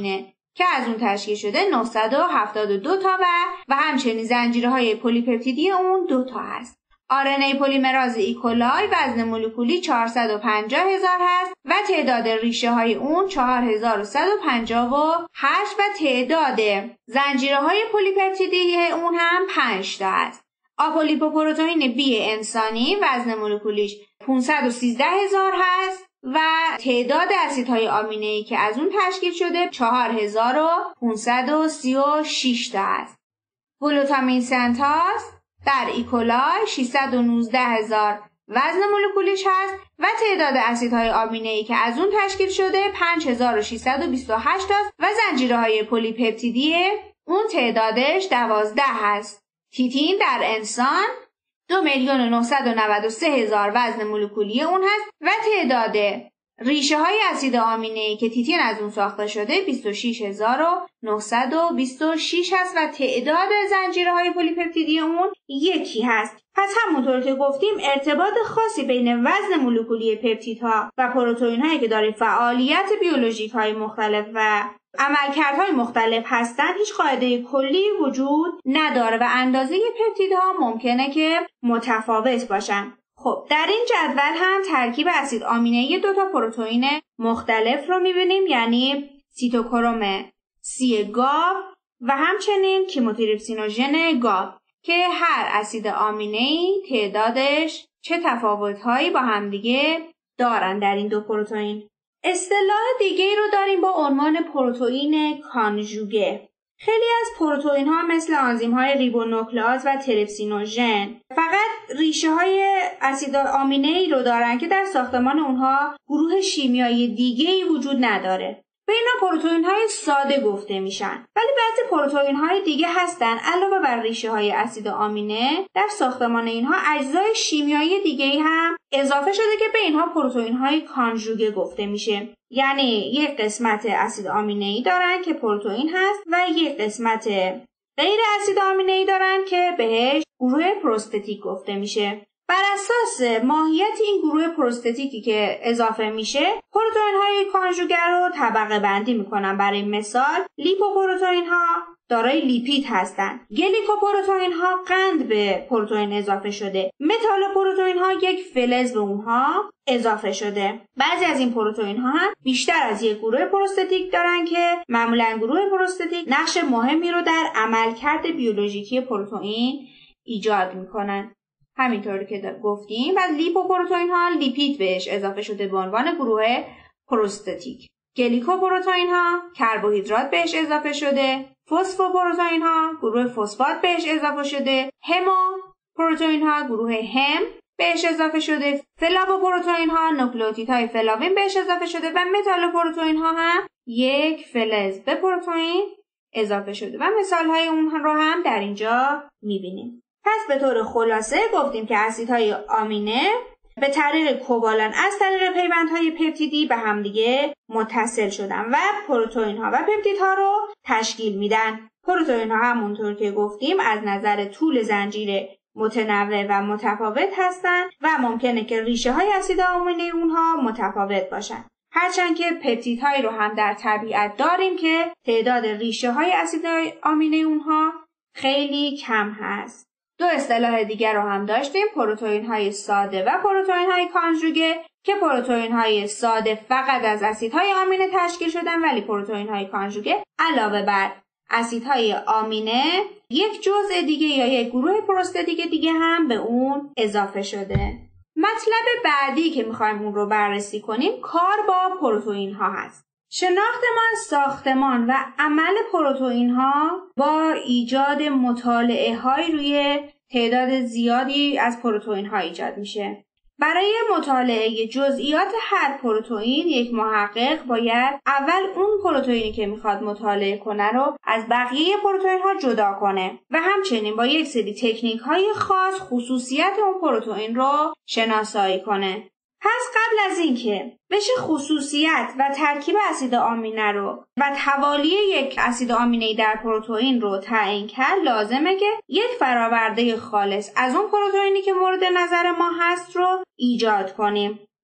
Speaker 1: که از اون تشکیل شده نهصد و هفتاد و دو تا و و همچنین زنجیرهای پلی‌پپتیدی اون دو تا هست. آر ان ای پلیمراز ایکولای وزن مولکولی چهارصد و پنجاه هزار هست و تعداد ریشه های اون چهار هزار و صد و پنجاه و هشت و تعداد زنجیرهای پلی‌پپتیدی اون هم پنج تا است. آپولیپوپروتئین بی انسانی وزن مولکولیش پانصد و سیزده هزار هست و تعداد اسیدهای آمینه‌ای که از اون تشکیل شده چهار هزار و پانصد و سی و شش تا است. گلوتامین سنتاز در ایکولای ششصد و نوزده هزار وزن مولکولیش هست و تعداد اسیدهای آمینه‌ای که از اون تشکیل شده پنج هزار و ششصد و بیست و هشت است و زنجیرهای پلی‌پپتیدی اون تعدادش دوازده هست. تیتین در انسان دو میلیون و نهصد و نود و سه هزار وزن مولکولی اون هست و تعداد ریشه های اسید آمینه‌ای که تیتین از اون ساخته شده بیست و شش هزار و نهصد و بیست و شش هست و تعداد زنجیرهای پلی‌پپتیدی اون یکی هست. پس همونطور که گفتیم ارتباط خاصی بین وزن مولکولی پپتیدها و پروتئین هایی که داره فعالیت بیولوژیک های مختلف و عملکردهای مختلف هستند هیچ قاعده کلی وجود نداره و اندازه پپتیدها ممکنه که متفاوت باشن. خب در این جدول هم ترکیب اسید آمینه‌ای دو تا پروتئین مختلف رو می‌بینیم، یعنی سیتوکروم سی گاو و همچنین کیموتریپسینوژن گاو که هر اسید آمینه‌ای تعدادش چه تفاوت‌هایی با همدیگه دارن در این دو پروتئین. اصطلاح دیگه‌ای رو داریم با عنوان پروتئین کانژوگه. خیلی از پروتئین ها مثل آنزیم های ریبونوکلئاز و تریپسینوژن فقط ریشه های اسید آمینه ای رو دارن که در ساختمان اونها گروه شیمیایی دیگه ای وجود نداره. به اینا پروتئین های ساده گفته میشن. ولی بعضی پروتئین های دیگه هستن علاوه بر ریشه های اسید آمینه در ساختمان اینها اجزای شیمیایی دیگه ای هم اضافه شده که به اینها پروتئین های کانژوگه گفته میشه. یعنی یک قسمت اسید آمینه ای دارن که پروتئین هست و یک قسمت غیر اسید آمینه ای دارن که بهش گروه پروستاتیک گفته میشه. بر اساس ماهیت این گروه پروستاتیکی که اضافه میشه پروتئین های کانژوگه رو طبقه بندی میکنن. برای مثال لیپوپروتئین ها دارای لیپید هستند. گلیکوپروتئین ها قند به پروتئین اضافه شده. متالوپروتئین ها یک فلز به اونها اضافه شده. بعضی از این پروتئین ها هم بیشتر از یک گروه پروستاتیک دارن که معمولا گروه پروستاتیک نقش مهمی رو در عملکرد بیولوژیکی پروتئین ایجاد میکنن. همینطور که گفتیم و لیپوپروتئین ها لیپید بهش اضافه شده به عنوان گروه پروستاتیک. گلیکوپروتئین ها کربوهیدرات بهش اضافه شده. فسفوپروتئین ها گروه فسفات بهش اضافه شده. هموپروتئین ها گروه هم بهش اضافه شده. فلاووپروتئین ها نوکلئوتیدهای فلاوین بهش اضافه شده و متالوپروتئین ها هم یک فلز به پروتئین اضافه شده و مثال های اونها رو هم در اینجا میبینیم. پس به طور خلاصه گفتیم که اسیدهای آمینه به طریق کووالن از طریق پیوندهای پپتیدی به همدیگه متصل شدن و پروتئین ها و پپتید ها رو تشکیل میدن. پروتئین ها همونطور که گفتیم از نظر طول زنجیر متنوع و متفاوت هستن و ممکنه که ریشه های اسید آمینه اونها متفاوت باشن. هرچند که پپتید هایی رو هم در طبیعت داریم که تعداد ریشه های اسید آمینه اونها خیلی کم هست. دو اصطلاح دیگر رو هم داشتیم، پروتئین های ساده و پروتئین های کانژوگه که پروتئین های ساده فقط از اسیدهای آمینه تشکیل شدن ولی پروتئین های کانژوگه علاوه بر اسیدهای آمینه یک جزء دیگه یا یک گروه پروستاتیک دیگه هم به اون اضافه شده. مطلب بعدی که میخوایم اون رو بررسی کنیم کار با پروتئین ها هست. شناخت ما از ساختمان و عمل پروتئین ها با ایجاد مطالعه های روی تعداد زیادی از پروتئین ها ایجاد میشه. برای مطالعه جزئیات هر پروتئین یک محقق باید اول اون پروتئینی که میخواد مطالعه کنه رو از بقیه پروتئین ها جدا کنه و همچنین با یک سری تکنیک های خاص خصوصیت اون پروتئین رو شناسایی کنه. پس قبل از اینکه بشه خصوصیت و ترکیب اسید آمینه رو و توالی یک اسید آمینه در پروتئین رو تعیین کرد لازمه که یک فراورده خالص از اون پروتئینی که مورد نظر ما هست رو ایجاد کنیم.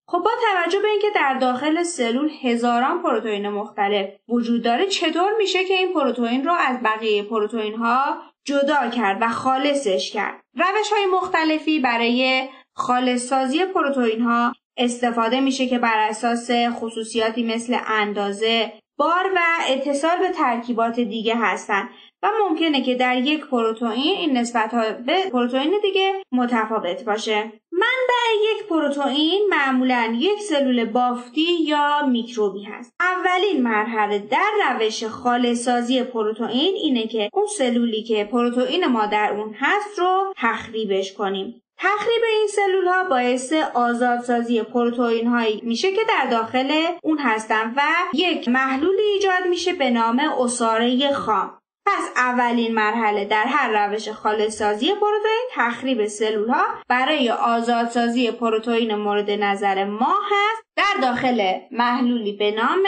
Speaker 1: خب با توجه به اینکه در داخل سلول هزاران پروتئین مختلف وجود داره، چطور میشه که این پروتئین رو از بقیه پروتئین ها جدا کرد و خالصش کرد؟ روش‌های مختلفی برای خالص سازی پروتئین ها استفاده میشه که بر اساس خصوصیاتی مثل اندازه، بار و اتصال به ترکیبات دیگه هستن و ممکنه که در یک پروتئین این نسبت‌ها به پروتئین دیگه متفاوت باشه. منبع یک پروتئین معمولاً یک سلول بافتی یا میکروبی هست. اولین مرحله در روش خالص‌سازی پروتئین اینه که اون سلولی که پروتئین ما در اون هست رو تخریبش کنیم. تخریب این سلول ها باعث آزادسازی پروتئین هایی میشه که در داخل اون هستن و یک محلولی ایجاد میشه به نام عصاره خام. پس اولین مرحله در هر روش خالص‌سازی پروتئین تخریب سلول ها برای آزادسازی پروتئین مورد نظر ما هست در داخل محلولی به نام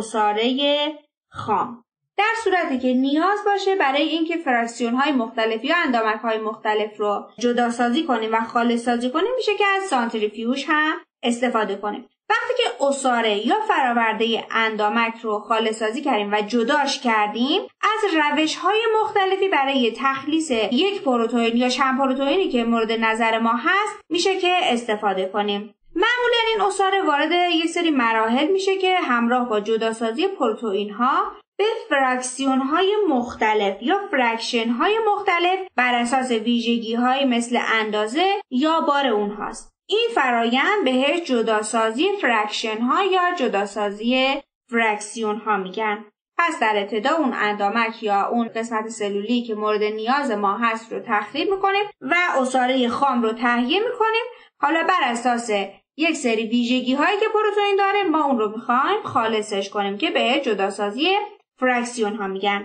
Speaker 1: عصاره خام. در صورتی که نیاز باشه برای اینکه فراکسیون های مختلف یا اندامک های مختلف رو جدا سازی کنیم و خالص سازی کنیم میشه که از سانتریفیوژ هم استفاده کنیم. وقتی که عصاره یا فراورده اندامک رو خالص سازی کردیم و جداش کردیم، از روش های مختلفی برای تخلیص یک پروتئین یا چند پروتئینی که مورد نظر ما هست میشه که استفاده کنیم. معمولا این عصاره وارد یک سری مراحل میشه که همراه با جداسازی پروتئین ها به فراکسیون های مختلف یا فرکشن های مختلف بر اساس ویژگی های مثل اندازه یا بار اونهاست. این فرایند بهش جداسازی فرکشن ها یا جداسازی فرکسیون ها میگن. پس در ابتدا اون اندامک یا اون قسمت سلولی که مورد نیاز ما هست رو تخریب میکنیم و عصاره خام رو تهیه میکنیم. حالا بر اساس یک سری ویژگی هایی که پروتئین داره ما اون رو میخوایم خالصش کنیم که به جداسازی فرکسیون ها میگن.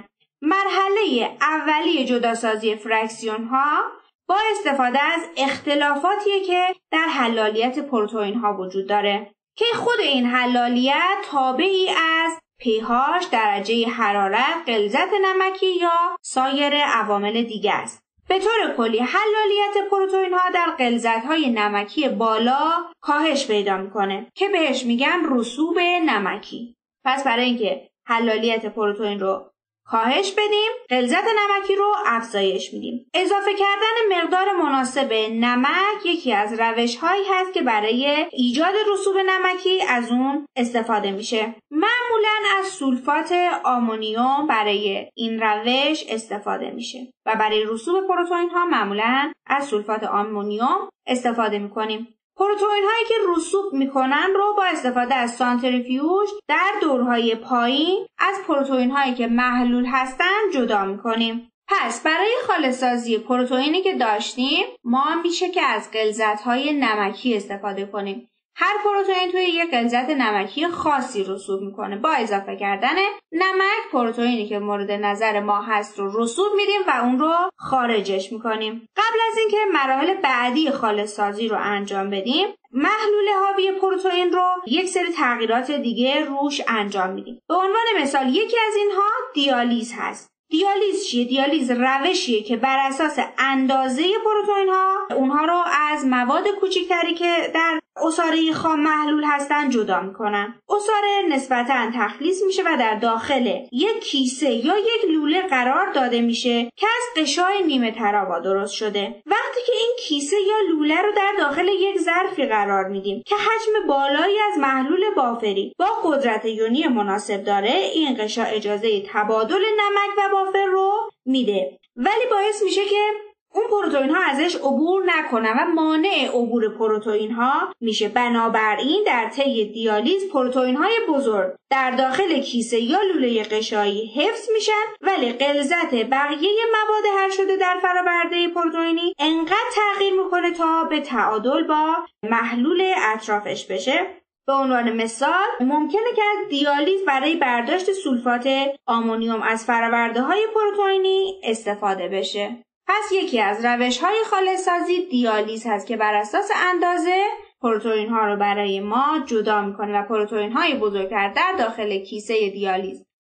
Speaker 1: مرحله اولیه جداسازی فرکسیون ها با استفاده از اختلافاتیه که در حلالیت پروتئین ها وجود داره که خود این حلالیت تابعی از پی‌هاش، درجه حرارت، غلظت نمکی یا سایر عوامل دیگه است. به طور کلی حلالیت پروتئین ها در غلظت های نمکی بالا کاهش پیدا میکنه که بهش میگن رسوب نمکی. پس برای اینکه حلالیت پروتئین رو کاهش بدیم، غلظت نمکی رو افزایش میدیم. اضافه کردن مقدار مناسب نمک یکی از روش‌هایی هست که برای ایجاد رسوب نمکی از اون استفاده میشه. معمولاً از سولفات آمونیوم برای این روش استفاده میشه و برای رسوب پروتئین ها معمولاً از سولفات آمونیوم استفاده میکنیم. پروتئین هایی که رسوب میکنن رو با استفاده از سانتریفیوژ در دورهای پایین از پروتئین هایی که محلول هستن جدا میکنیم. پس برای خالص‌سازی پروتئینی که داشتیم ما میشه که از غلظت های نمکی استفاده کنیم. هر پروتئین توی یک غلظت نمکی خاصی رسوب میکنه. با اضافه کردن نمک پروتئینی که مورد نظر ما هست رو رسوب میدیم و اون رو خارجش میکنیم. قبل از اینکه مراحل بعدی خالص سازی رو انجام بدیم، محلول حاوی پروتئین رو یک سری تغییرات دیگه روش انجام میدیم. به عنوان مثال یکی از اینها دیالیز هست. دیالیز چیه؟ دیالیز روشیه که بر اساس اندازه پروتئین ها اونها رو از مواد کوچکتری که در عصاره خام محلول هستن جدا میکنن. عصاره نسبتاً تخلیص میشه و در داخل یک کیسه یا یک لوله قرار داده میشه که از قشای نیمه تراوا درست شده. وقتی که این کیسه یا لوله رو در داخل یک ظرفی قرار میدیم که حجم بالایی از محلول بافری با قدرت یونی مناسب داره، این قشا اجازه تبادل نمک و بافر رو میده، ولی باعث میشه که اون پروتئین ها ازش عبور نکنن و مانع عبور پروتئین ها میشه. بنابراین در طی دیالیز پروتئین های بزرگ در داخل کیسه یا لوله قشایی حفظ میشن، ولی غلظت بقیه مواد حل شده در فراورده پروتئینی انقدر تغییر میکنه تا به تعادل با محلول اطرافش بشه. به عنوان مثال ممکنه که از دیالیز برای برداشت سولفات آمونیوم از فراورده های پروتئینی استفاده بشه. پس یکی از روش‌های خالص‌سازی دیالیز هست که بر اساس اندازه پروتئین ها رو برای ما جدا میکنه و پروتئین های بزرگتر در داخل کیسه دیالیز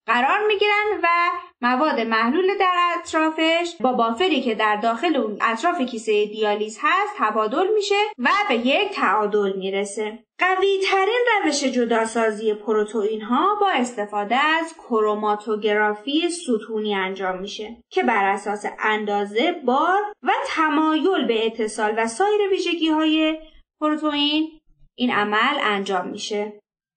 Speaker 1: قرار میگیرن و مواد محلول در اطرافش با بافری که در داخل اون اطراف کیسه دیالیز هست تبادل میشه و به یک تعادل میرسه. قوی ترین روش جداسازی پروتئین ها با استفاده از کروماتوگرافی ستونی انجام میشه که بر اساس اندازه، بار و تمایل به اتصال و سایر ویژگی های پروتئین این عمل انجام میشه.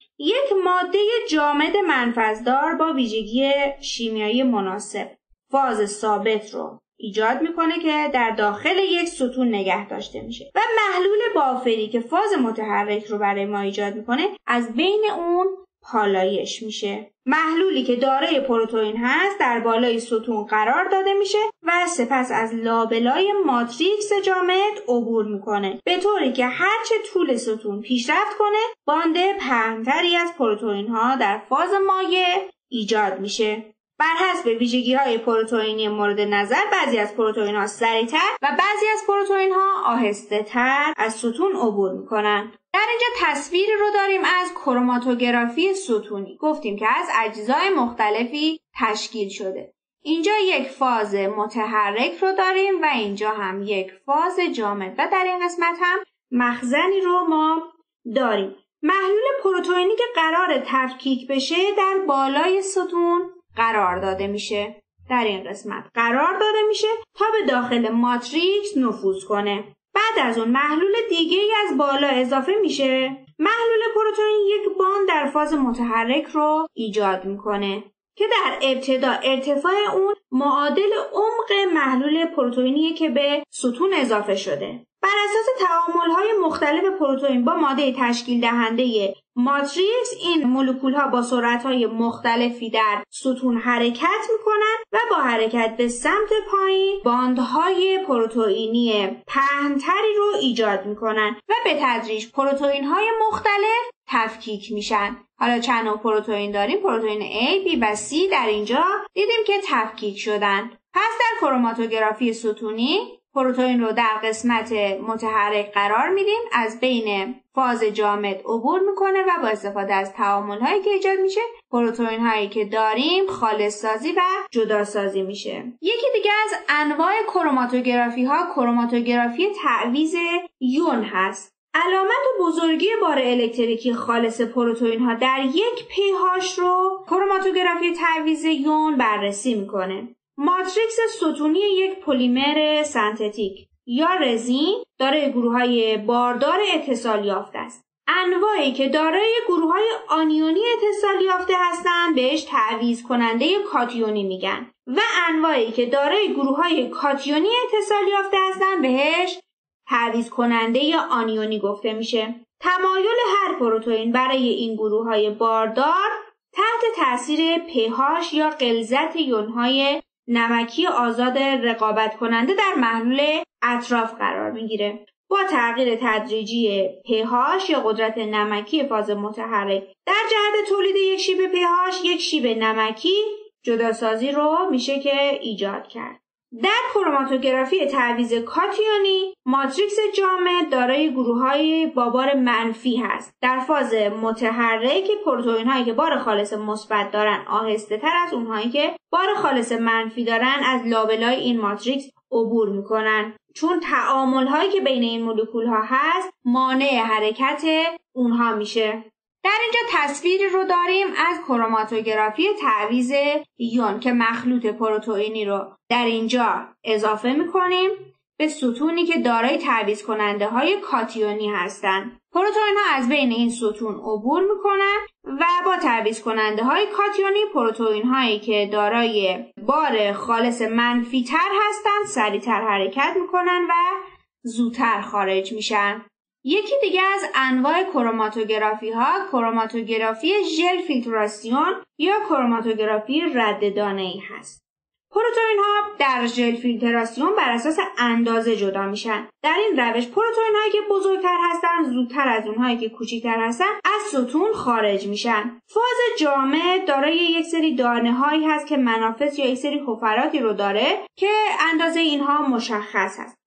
Speaker 1: یک ماده جامد منفذدار با ویژگی شیمیایی مناسب فاز ثابت رو ایجاد میکنه که در داخل یک ستون نگه داشته میشه و محلول بافری که فاز متحرک رو برای ما ایجاد میکنه از بین اون پالایش میشه. محلولی که دارای پروتئین هست در بالای ستون قرار داده میشه و سپس از لابلای ماتریکس جامد عبور میکنه به طوری که هرچه طول ستون پیشرفت کنه باند پهن‌تری از پروتئین ها در فاز مایع ایجاد میشه. بر حسب ویژگی‌های پروتئینی مورد نظر بعضی از پروتئین ها سریعتر و بعضی از پروتئین ها آهسته‌تر از ستون عبور میکنن. در اینجا تصویری رو داریم از کروماتوگرافی ستونی. گفتیم که از اجزای مختلفی تشکیل شده. اینجا یک فاز متحرک رو داریم و اینجا هم یک فاز جامد و در این قسمت هم مخزنی رو ما داریم. محلول پروتئینی که قرار تفکیک بشه در بالای ستون قرار داده میشه. در این قسمت قرار داده میشه تا به داخل ماتریکس نفوذ کنه. بعد از اون محلول دیگه ای از بالا اضافه میشه. محلول پروتئین یک باند در فاز متحرک رو ایجاد میکنه که در ابتدا ارتفاع اون معادل عمق محلول پروتئینیه که به ستون اضافه شده. بر اساس تعامل‌های مختلف پروتئین با ماده تشکیل دهنده ماتریکس این مولکول‌ها با سرعت‌های مختلفی در ستون حرکت می‌کنند و با حرکت به سمت پایین باندهای پروتئینی پهن‌تری رو ایجاد می‌کنند و به تدریج پروتئین‌های مختلف تفکیک میشن. حالا چند نوع پروتئین داریم؟ پروتئین A، B و C در اینجا دیدیم که تفکیک شدن. پس در کروماتوگرافی ستونی پروتئین رو در قسمت متحرک قرار میدیم، از بین فاز جامد عبور میکنه و با استفاده از تعامل هایی که ایجاد میشه پروتئین هایی که داریم خالص سازی و جدا سازی میشه. یکی دیگه از انواع کروماتوگرافی ها کروماتوگرافی تعویض یون هست. علامت و بزرگی بار الکتریکی خالص پروتئین ها در یک پی‌هاش رو کروماتوگرافی تعویض یون بررسی میکنه. ماتریکس ستونی یک پلیمر سنتتیک یا رزین دارای گروه‌های باردار اتصال یافته است. انواعی که دارای گروه‌های آنیونی اتصال یافته هستند بهش تعویض کننده کاتیونی میگن و انواعی که دارای گروه‌های کاتیونی اتصال یافته هستند بهش تعویض کننده آنیونی گفته میشه. تمایل هر پروتئین برای این گروه‌های باردار تحت تاثیر pH یا غلظت یون‌های نمکی آزاد رقابت کننده در محلول اطراف قرار میگیره. با تغییر تدریجی pH یا قدرت نمکی فاز متحرک در جهت تولید یک شیب pH یک شیب نمکی جداسازی رو میشه که ایجاد کرد. در کروماتوگرافی تعویض کاتیونی ماتریکس جامد دارای گروه‌های با بار منفی هست. در فاز متحرک پروتئین‌هایی که بار خالص مثبت دارن آهسته‌تر از اونهایی که بار خالص منفی دارن از لابلای این ماتریکس عبور میکنن، چون تعامل‌هایی که بین این مولکول‌ها هست مانع حرکت اونها میشه. در اینجا تصویری رو داریم از کروماتوگرافی تعویض یون که مخلوط پروتئینی رو در اینجا اضافه میکنیم به ستونی که دارای تعویض کننده های کاتیونی هستند. پروتئین ها از بین این ستون عبور میکنن و با تعویض کننده های کاتیونی پروتئین هایی که دارای بار خالص منفی تر هستند سریعتر حرکت میکنن و زودتر خارج میشن. یکی دیگه از انواع کروماتوگرافی ها کروماتوگرافی ژل فیلتراسیون یا کروماتوگرافی رد دانه‌ای هست. پروتئین ها در ژل فیلتراسیون بر اساس اندازه جدا میشن. در این روش پروتئین هایی که بزرگتر هستن زودتر از اونهایی که کوچیکتر هستن از ستون خارج میشن. فاز جامد دارای یک سری دانه هایی هست که منافذ یا یک سری حفراتی رو داره که اندازه اینها مشخص هست.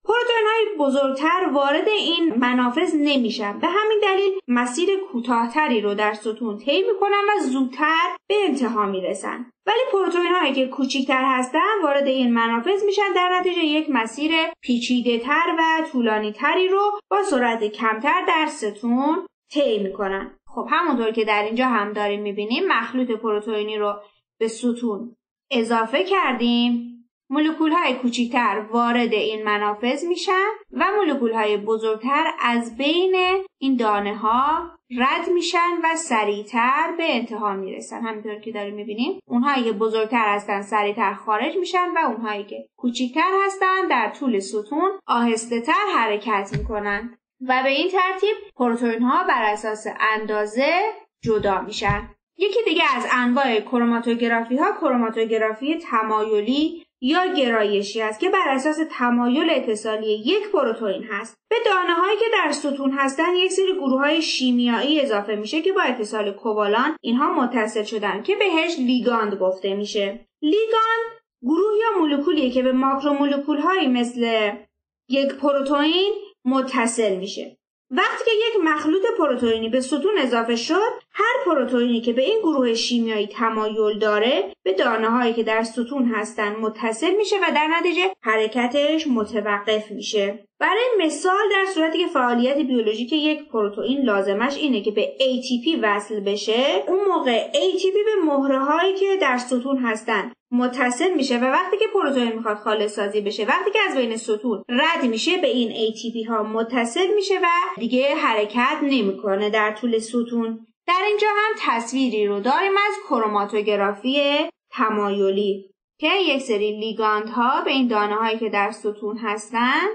Speaker 1: پروتئین‌های بزرگتر وارد این منافذ نمیشن. به همین دلیل مسیر کوتاه‌تری رو در ستون طی می‌کنن و زودتر به انتها میرسن. ولی پروتئین‌هایی که کوچکتر هستن وارد این منافذ میشن، در نتیجه یک مسیر پیچیده‌تر و طولانی‌تری رو با سرعت کمتر در ستون طی می‌کنن. خب همونطور که در اینجا هم داریم می‌بینیم مخلوط پروتئینی رو به ستون اضافه کردیم. مولکول‌های کوچکتر وارد این منافذ میشن و مولکول‌های بزرگتر از بین این دانه‌ها رد میشن و سریعتر به انتها میرسن. همینطور که داریم میبینیم اونهایی که بزرگتر هستن سریعتر خارج میشن و اونهایی که کوچکتر هستن در طول ستون آهسته‌تر حرکت میکنن و به این ترتیب پروتئین‌ها بر اساس اندازه جدا میشن. یکی دیگه از انواع کروماتوگرافی ها کروماتوگرافی تمایلی یا گرایشی است که بر اساس تمایل اتصالی یک پروتئین هست. به دانه هایی که در ستون هستن یک سری گروه های شیمیایی اضافه میشه که با اتصال کوالان اینها متصل شدن که بهش لیگاند گفته میشه. لیگاند گروه یا مولکولیه که به ماکرومولکول هایی مثل یک پروتئین متصل میشه. وقتی که یک مخلوط پروتئینی به ستون اضافه شد، هر پروتئینی که به این گروه شیمیایی تمایل داره به دانه‌هایی که در ستون هستن متصل میشه و در نتیجه حرکتش متوقف میشه. برای مثال در صورتی که فعالیت بیولوژیک یک پروتئین لازمش اینه که به ای تی پی وصل بشه، اون موقع ای تی پی به مهره‌هایی که در ستون هستن متصل میشه و وقتی که پروتئین میخواد خالص سازی بشه، وقتی که از بین ستون رد میشه به این ای تی پی ها متصل میشه و دیگه حرکت نمیکنه در طول ستون. در اینجا هم تصویری رو داریم از کروماتوگرافی تمایلی که یک سری لیگاندها به این دانه هایی که در ستون هستن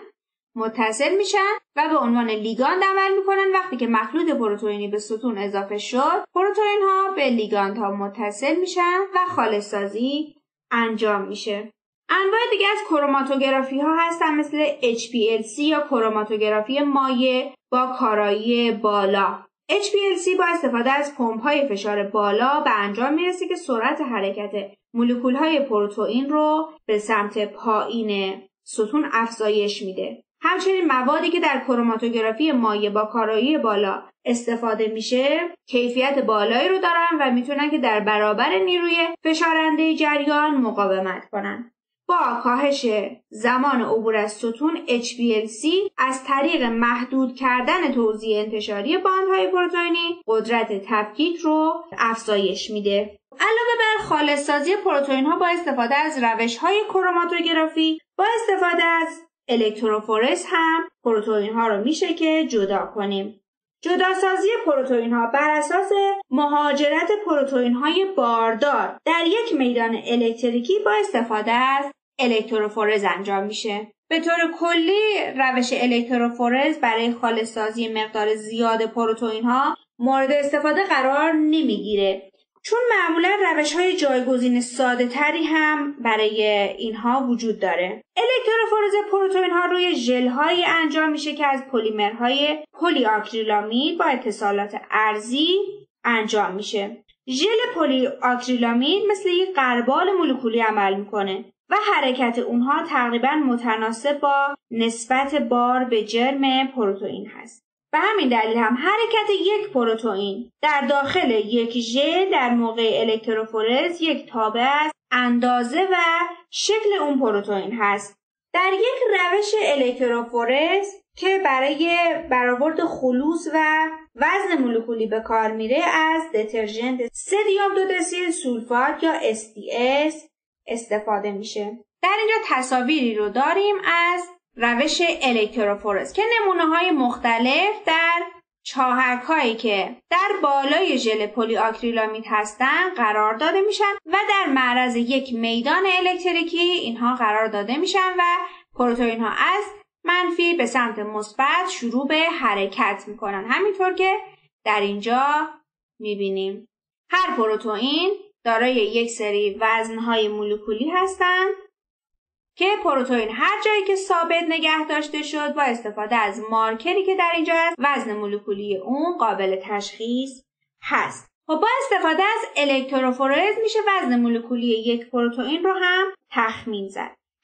Speaker 1: متصل میشن و به عنوان لیگاند عمل میکنن. وقتی که مخلوط پروتئینی به ستون اضافه شد، پروتئین ها به لیگاندها متصل میشن و خالص سازی انجام میشه. انواع دیگه از کروماتوگرافی ها هستن مثل اچ پی ال سی یا کروماتوگرافی مایع با کارایی بالا. اچ پی ال سی با استفاده از پمپ های فشار بالا به انجام میرسه که سرعت حرکت مولکول های پروتئین رو به سمت پایین ستون افزایش میده. همچنین موادی که در کروماتوگرافی مایع با کارایی بالا استفاده میشه کیفیت بالایی رو دارن و میتونن که در برابر نیروی فشارنده جریان مقاومت کنن. با کاهش زمان عبور از ستون اچ پی ال سی از طریق محدود کردن توزیع انتشاری باندهای پروتئینی قدرت تفکیک رو افزایش میده. علاوه بر خالص سازی پروتئین ها با استفاده از روش های کروماتوگرافی با استفاده از الکتروفورز هم پروتئین ها رو میشه که جدا کنیم. جداسازی پروتئین ها بر اساس مهاجرت پروتئین های باردار در یک میدان الکتریکی با استفاده از الکتروفورز انجام میشه. به طور کلی روش الکتروفورز برای خالص سازی مقدار زیاد پروتئین ها مورد استفاده قرار نمیگیره، چون معمولا روش‌های جایگزین ساده‌تری هم برای اینها وجود داره. الکتروفورز پروتئین‌ها روی ژل‌هایی انجام میشه که از پلیمرهای پلی آکریلامید با اتصالات ارزی انجام میشه. ژل پلی آکریلامید مثل یک غربال مولکولی عمل میکنه و حرکت اونها تقریباً متناسب با نسبت بار به جرم پروتئین هست. به همین دلیل هم حرکت یک پروتئین در داخل یک ژل در موقع الکتروفورز یک تابع از اندازه و شکل اون پروتئین هست. در یک روش الکتروفورز که برای برآورد خلوص و وزن مولکولی به کار میره از دترژنت سدیم دو دسیل سولفات یا اس دی اس استفاده میشه. در اینجا تصاویری رو داریم از روش الکتروفورز که نمونه‌های مختلف در چاهک‌هایی که در بالای ژل پلی آکریلامید هستن قرار داده میشن و در معرض یک میدان الکتریکی اینها قرار داده میشن و پروتئین‌ها از منفی به سمت مثبت شروع به حرکت میکنن. همینطور که در اینجا میبینیم هر پروتئین دارای یک سری وزن‌های مولکولی هستند که پروتئین هر جایی که ثابت نگه داشته شد با استفاده از مارکری که در اینجا هست وزن مولکولی اون قابل تشخیص هست. و با استفاده از الکتروفورز میشه وزن مولکولی یک پروتئین رو هم تخمین زد.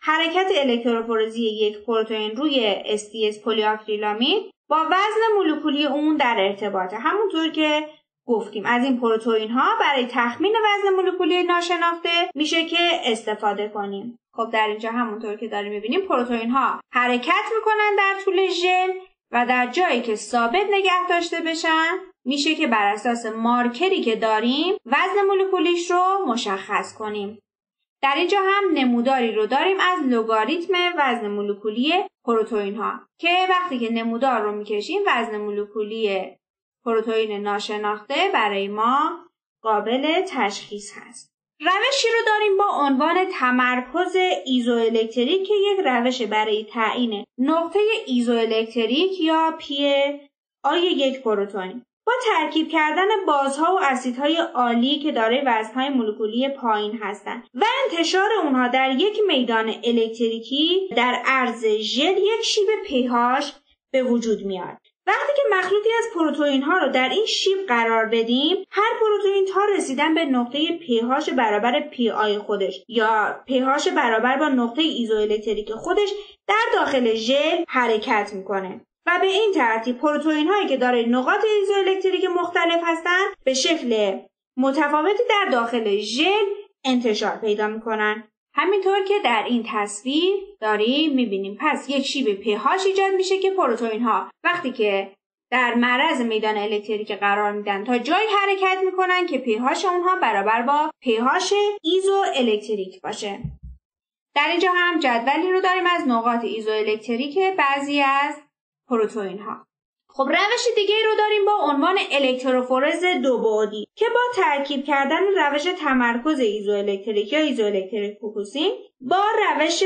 Speaker 1: حرکت الکتروفورزی یک پروتئین روی استیز پلی‌آکریلامید با وزن مولکولی اون در ارتباطه. همونطور که گفتیم از این پروتئین ها برای تخمین وزن مولکولی ناشناخته میشه که استفاده کنیم. خب در اینجا همونطور که داریم میبینیم پروتئین ها حرکت میکنن در طول ژل و در جایی که ثابت نگه داشته بشن میشه که بر اساس مارکری که داریم وزن مولکولیش رو مشخص کنیم. در اینجا هم نموداری رو داریم از لگاریتم وزن مولکولی پروتئین ها که وقتی که نمودار رو میکشیم وزن مولکولی پروتئین ناشناخته برای ما قابل تشخیص هست. روشی رو داریم با عنوان تمرکز ایزوالکتریک که یک روش برای تعیین نقطه ایزوالکتریک یا پی آی یک پروتئین با ترکیب کردن بازها و اسیدهای آلی که دارای وزنهای مولکولی پایین هستند و انتشار اونها در یک میدان الکتریکی در عرض ژل یک شیب پی‌هاش به وجود میاد. وقتی که مخلوطی از پروتئین ها رو در این شیب قرار بدیم، هر پروتئین تا رسیدن به نقطه پی‌هاش برابر پی آی خودش یا پی‌هاش برابر با نقطه ایزوالکتریک خودش در داخل ژل حرکت میکنه و به این ترتیب پروتئین هایی که دارای نقاط ایزوالکتریک مختلف هستند به شکل متفاوتی در داخل ژل انتشار پیدا میکنن. همینطور که در این تصویر داریم میبینیم. پس یک شیب پی‌هاش ایجاد میشه که پروتئین ها وقتی که در معرض میدان الکتریک قرار میدن تا جایی حرکت میکنن که پی‌هاش اونها برابر با پی‌هاش ایزوالکتریک باشه. در اینجا هم جدولی رو داریم از نقاط ایزوالکتریک بعضی از پروتئین ها. خب روش دیگه رو داریم با عنوان الکتروفورز دو بعدی که با ترکیب کردن روش تمرکز ایزوالکتریک یا ایزوالکتریک فوکوسینگ با روش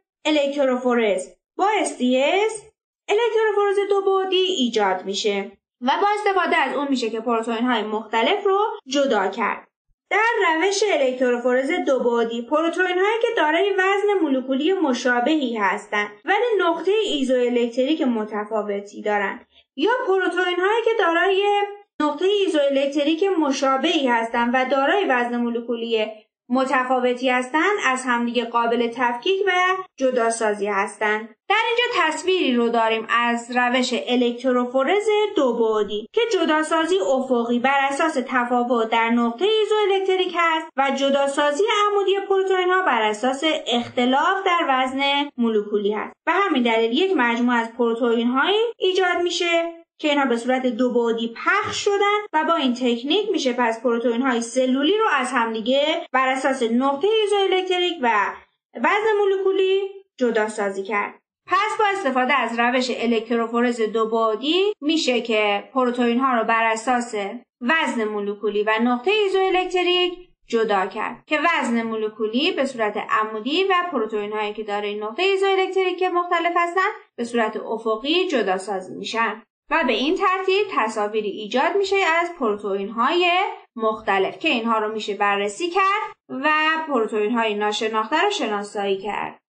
Speaker 1: الکتروفورز با استیز الکتروفورز دو بعدی ایجاد میشه و با استفاده از اون میشه که پروتئین های مختلف رو جدا کرد. در روش الکتروفورز دو بعدی پروتئین هایی که دارای وزن مولکولی مشابهی هستند ولی نقطه ایزوالکتریک متفاوتی دارند یا پروتئین هایی که دارای نقطه ایزوالکتریک مشابهی هستند و دارای وزن مولکولی متفاوتی هستند از همدیگه قابل تفکیک و جداسازی هستند. در اینجا تصویری رو داریم از روش الکتروفورز دو بعدی که جداسازی افقی بر اساس تفاوت در نقطه ایزوالکتریک هست و جداسازی عمودی پروتئین ها بر اساس اختلاف در وزن مولکولی هست. به همین دلیل یک مجموعه از پروتئین هایی ایجاد میشه که اینها به صورت دو بعدی پخش شدن و با این تکنیک میشه پس پروتئین های سلولی رو از همدیگه بر اساس نقطه ایزوالکتریک و وزن مولکولی جدا سازی کرد. پس با استفاده از روش الکتروفورز دو بعدی میشه که پروتئین ها رو بر اساس وزن مولکولی و نقطه ایزوالکتریک جدا کرد که وزن مولکولی به صورت عمودی و پروتئین هایی که دارای نقطه ایزوالکتریک مختلف هستن به صورت افقی جدا سازی میشن و به این ترتیب تصاویری ایجاد میشه از پروتئین های مختلف که اینها رو میشه بررسی کرد و پروتئین های ناشناخته رو شناسایی کرد.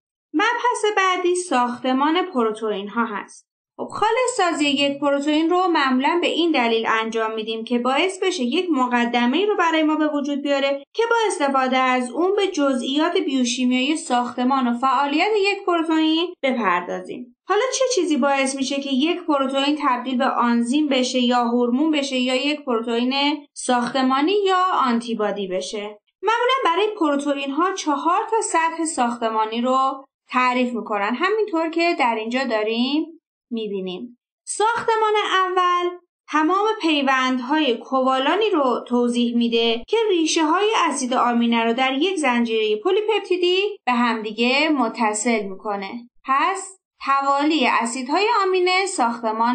Speaker 1: مبحث بعدی ساختمان پروتئین ها هست. خب خالص سازی یک پروتئین رو معمولا به این دلیل انجام میدیم که باعث بشه یک مقدمه‌ای رو برای ما به وجود بیاره که با استفاده از اون به جزئیات بیوشیمیایی ساختمان و فعالیت یک پروتئین بپردازیم. حالا چه چیزی باعث میشه که یک پروتئین تبدیل به آنزیم بشه یا هورمون بشه یا یک پروتئین ساختمانی یا آنتیبادی بشه؟ معمولا برای پروتئین ها چهار تا سطح ساختمانی رو تعریف میکنن، همینطور که در اینجا داریم میبینیم. ساختمان اول تمام پیوندهای کوالانی رو توضیح میده که ریشه های اسید آمینه رو در یک زنجیره پلی‌پپتیدی به همدیگه متصل میکنه. پس توالی اسیدهای آمینه ساختمان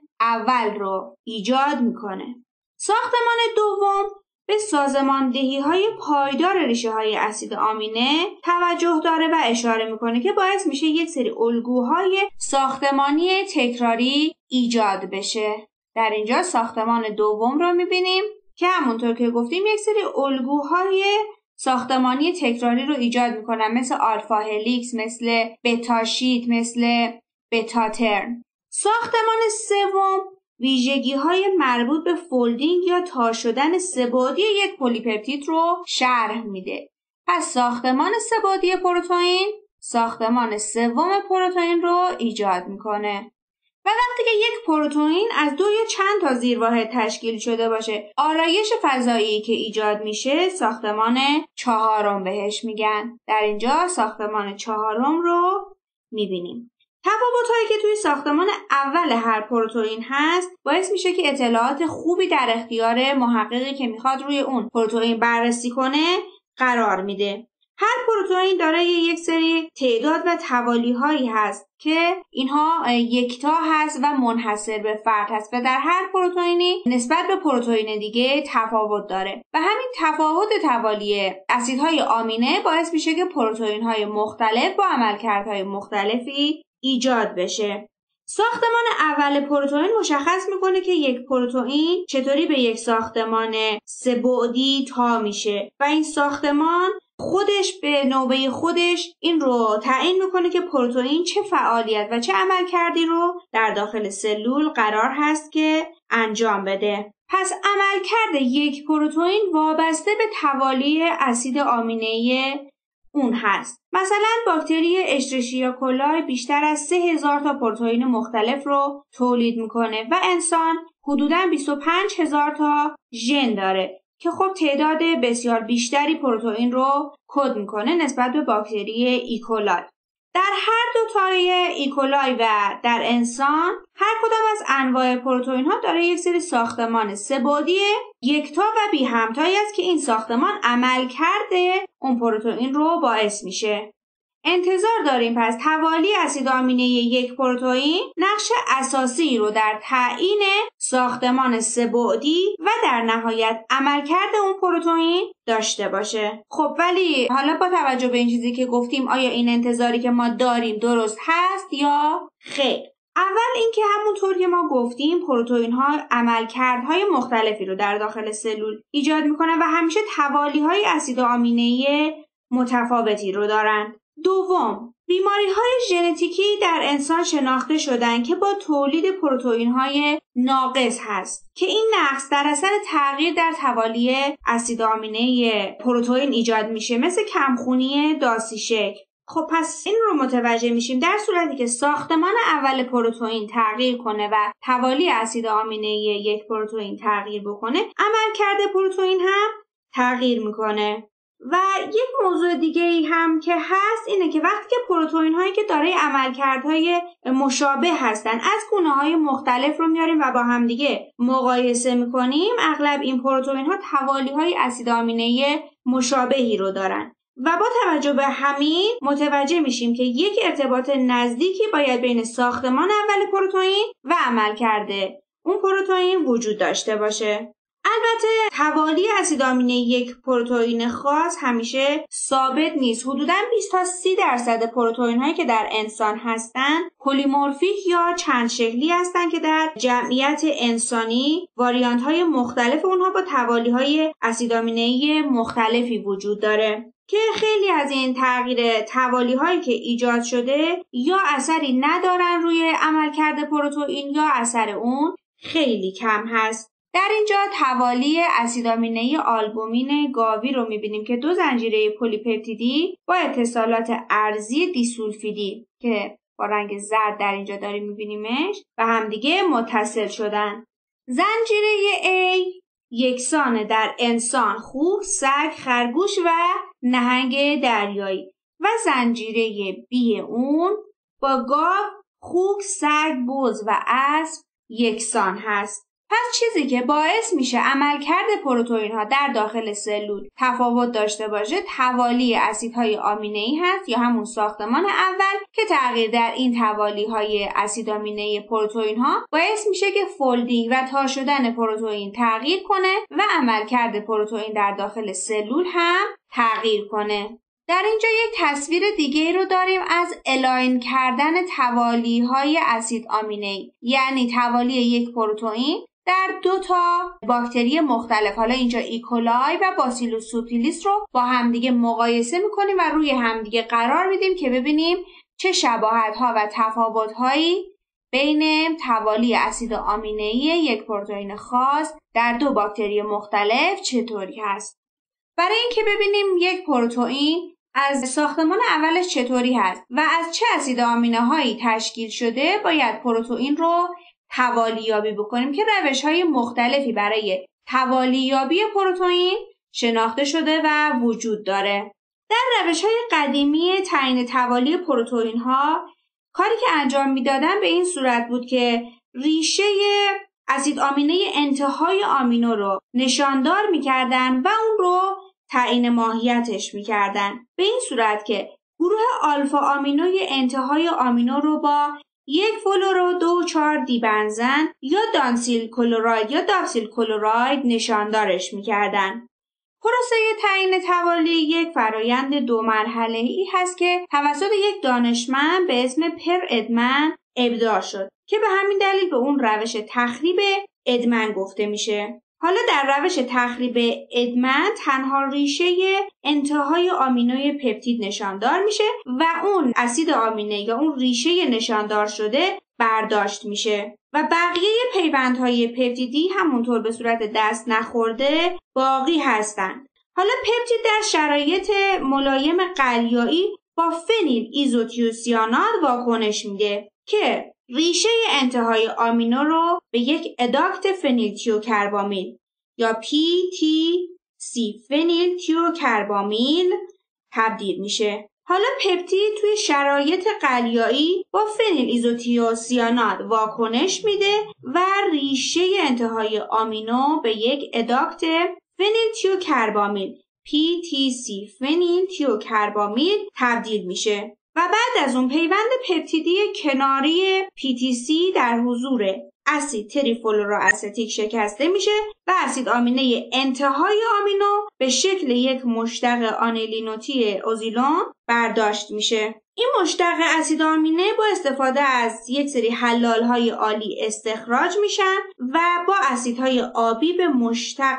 Speaker 1: اول رو ایجاد میکنه. ساختمان دوم به سازماندهی های پایدار ریشه های اسید آمینه توجه داره و اشاره میکنه که باعث میشه یک سری الگوهای ساختمانی تکراری ایجاد بشه. در اینجا ساختمان دوم رو میبینیم که همونطور که گفتیم یک سری الگوهای ساختمانی تکراری رو ایجاد میکنن مثل آلفا هلیکس، مثل بتا شیت، مثل بتا ترن. ساختمان سوم ویژگی های مربوط به فولدینگ یا تا شدن سه‌بعدی یک پلی‌پپتید رو شرح میده. پس ساختمان سه‌بعدی پروتئین ساختمان سوم پروتئین رو ایجاد میکنه. و وقتی که یک پروتئین از دو یا چند تا زیرواحد تشکیل شده باشه، آرایش فضایی که ایجاد میشه ساختمان چهارم بهش میگن. در اینجا ساختمان چهارم رو میبینیم. تفاوت‌هایی که توی ساختمان اول هر پروتئین هست باعث میشه که اطلاعات خوبی در اختیار محققی که میخواد روی اون پروتئین بررسی کنه قرار میده. هر پروتئین دارای یک سری تعداد و توالی‌هایی هست که اینها یکتا هست و منحصر به فرد هست و در هر پروتئینی نسبت به پروتئین دیگه تفاوت داره و همین تفاوت توالی اسیدهای آمینه باعث میشه که پروتئین‌های مختلف با عملکردهای مختلفی ایجاد بشه. ساختمان اول پروتئین مشخص میکنه که یک پروتئین چطوری به یک ساختمان سه بعدی تا میشه و این ساختمان خودش به نوبه خودش این رو تعیین میکنه که پروتئین چه فعالیت و چه عملکردی رو در داخل سلول قرار هست که انجام بده. پس عملکرد یک پروتئین وابسته به توالی اسید آمینه اون هست. مثلا باکتری اشریشیا کولای بیشتر از سه هزار تا پروتئین مختلف رو تولید میکنه و انسان حدوداً بیست و پنج هزار تا ژن داره که خب تعداد بسیار بیشتری پروتئین رو کد میکنه نسبت به باکتری ایکولای. در هر دو تای ایکولای و در انسان هر کدام از انواع پروتئین ها داره یک سری ساختمان سه بعدی یکتا و بی همتایی است که این ساختمان عملکرد اون پروتئین رو باعث میشه. انتظار داریم پس توالی اسید آمینه یک پروتئین نقش اساسی رو در تعیین ساختمان سه بعدی و در نهایت عملکرد اون پروتئین داشته باشه. خب ولی حالا با توجه به این چیزی که گفتیم آیا این انتظاری که ما داریم درست هست یا خیر؟ اول اینکه همونطور که ما گفتیم پروتئین ها عملکردهای مختلفی رو در داخل سلول ایجاد میکنن و همیشه توالی های اسید آمینه متفاوتی رو دارن. دوم، بیماری‌های ژنتیکی در انسان شناخته شدن که با تولید پروتئین‌های ناقص هست که این نقص در اثر تغییر در توالی اسید آمینه پروتئین ایجاد میشه، مثل کمخونی داسی شکل. خب پس این رو متوجه میشیم در صورتی که ساختمان اول پروتئین تغییر کنه و توالی اسید آمینه یک پروتئین تغییر بکنه، عملکرد پروتئین هم تغییر میکنه. و یک موضوع دیگه ای هم که هست اینه که وقتی که پروتئین هایی که دارای عملکردهای مشابه هستن از گونه های مختلف رو میاریم و با هم دیگه مقایسه میکنیم، اغلب این پروتئین ها توالی های اسید آمینه مشابهی رو دارن و با توجه به همین متوجه میشیم که یک ارتباط نزدیکی باید بین ساختمان اول پروتئین و عملکرد اون پروتئین وجود داشته باشه. البته توالی اسید آمینه یک پروتئین خاص همیشه ثابت نیست. حدوداً بیست تا سی درصد پروتئین هایی که در انسان هستن پلیمورفیک یا چند شکلی هستن که در جمعیت انسانی واریانت های مختلف اونها با توالی های اسید آمینه مختلفی وجود داره که خیلی از این تغییر توالی هایی که ایجاد شده یا اثری ندارن روی عملکرد پروتئین یا اثر اون خیلی کم هست. در اینجا توالی اسید آمینه آلبومین گاوی رو می‌بینیم که دو زنجیره پلی‌پپتیدی با اتصالات عرضی دیسولفیدی که با رنگ زرد در اینجا داریم می‌بینیمش و همدیگه متصل شدن. زنجیره A یکسان در انسان، خوک، سگ، خرگوش و نهنگ دریایی و زنجیره B اون با گاو، خوک، سگ، بز و اسب یکسان هست. پس چیزی که باعث میشه عملکرد پروتئین ها در داخل سلول تفاوت داشته باشه توالی اسیدهای آمینه ای هست یا همون ساختمان اول که تغییر در این توالی های اسید آمینه پروتئین ها باعث میشه که فولدینگ و تا شدن پروتئین تغییر کنه و عملکرد پروتئین در داخل سلول هم تغییر کنه. در اینجا یک تصویر دیگه رو داریم از الاین کردن توالی های اسید آمینه ای، یعنی توالی یک پروتئین در دو تا باکتری مختلف. حالا اینجا ایکولای و باسیلوس سوبتیلیس رو با همدیگه مقایسه میکنیم و روی همدیگه قرار میدیم که ببینیم چه شباهت ها و تفاوت هایی بین توالی اسید آمینه ای یک پروتئین خاص در دو باکتری مختلف چطوری هست. برای اینکه ببینیم یک پروتئین از ساختمان اولش چطوری هست و از چه اسید آمینه هایی تشکیل شده، باید پروتئین رو توالیابی بکنیم که روش‌های مختلفی برای توالیابی پروتئین شناخته شده و وجود داره. در روش‌های قدیمی تعیین توالی پروتئین‌ها کاری که انجام میدادن به این صورت بود که ریشه اسید آمینه انتهای آمینو رو نشاندار میکردن و اون رو تعیین ماهیتش میکردن، به این صورت که گروه آلفا آمینوی انتهای آمینو رو با یک فلورو دو چهار دیبنزن یا دانسیل کلوراید یا داکسیل کلوراید نشاندارش میکردن. پروسه تعیین توالی یک فرایند دو مرحله‌ای هست که توسط یک دانشمند به اسم پر ادمن ابداع شد که به همین دلیل به اون روش تخریب ادمن گفته میشه. حالا در روش تخریب ادمن تنها ریشه انتهای آمینوی پپتید نشاندار میشه و اون اسید آمینه یا اون ریشه نشاندار شده برداشت میشه و بقیه پیوندهای پپتیدی همونطور به صورت دست نخورده باقی هستن. حالا پپتید در شرایط ملایم قلیایی با فنیل ایزوتیوسیانات واکنش میده که ریشه انتهای آمینو رو به یک اداکت فنیل تیوکربامیل یا پی تی سی فنیل تیوکربامیل تبدیل میشه. حالا پپتید توی شرایط قلیایی با فنیل ایزوتیوسیانات واکنش میده و ریشه انتهای آمینو به یک اداکت فنیل تیوکربامیل پی تی سی فنیل تیوکربامیل تبدیل میشه و بعد از اون پیوند پپتیدی کناری پی تی سی در حضور اسید تریفلورو استیک شکسته میشه و اسید آمینه انتهای آمینو به شکل یک مشتق آنیلینوتی اوزیلون برداشت میشه. این مشتق اسید آمینه با استفاده از یک سری حلالهای عالی استخراج میشن و با اسیدهای آبی به مشتق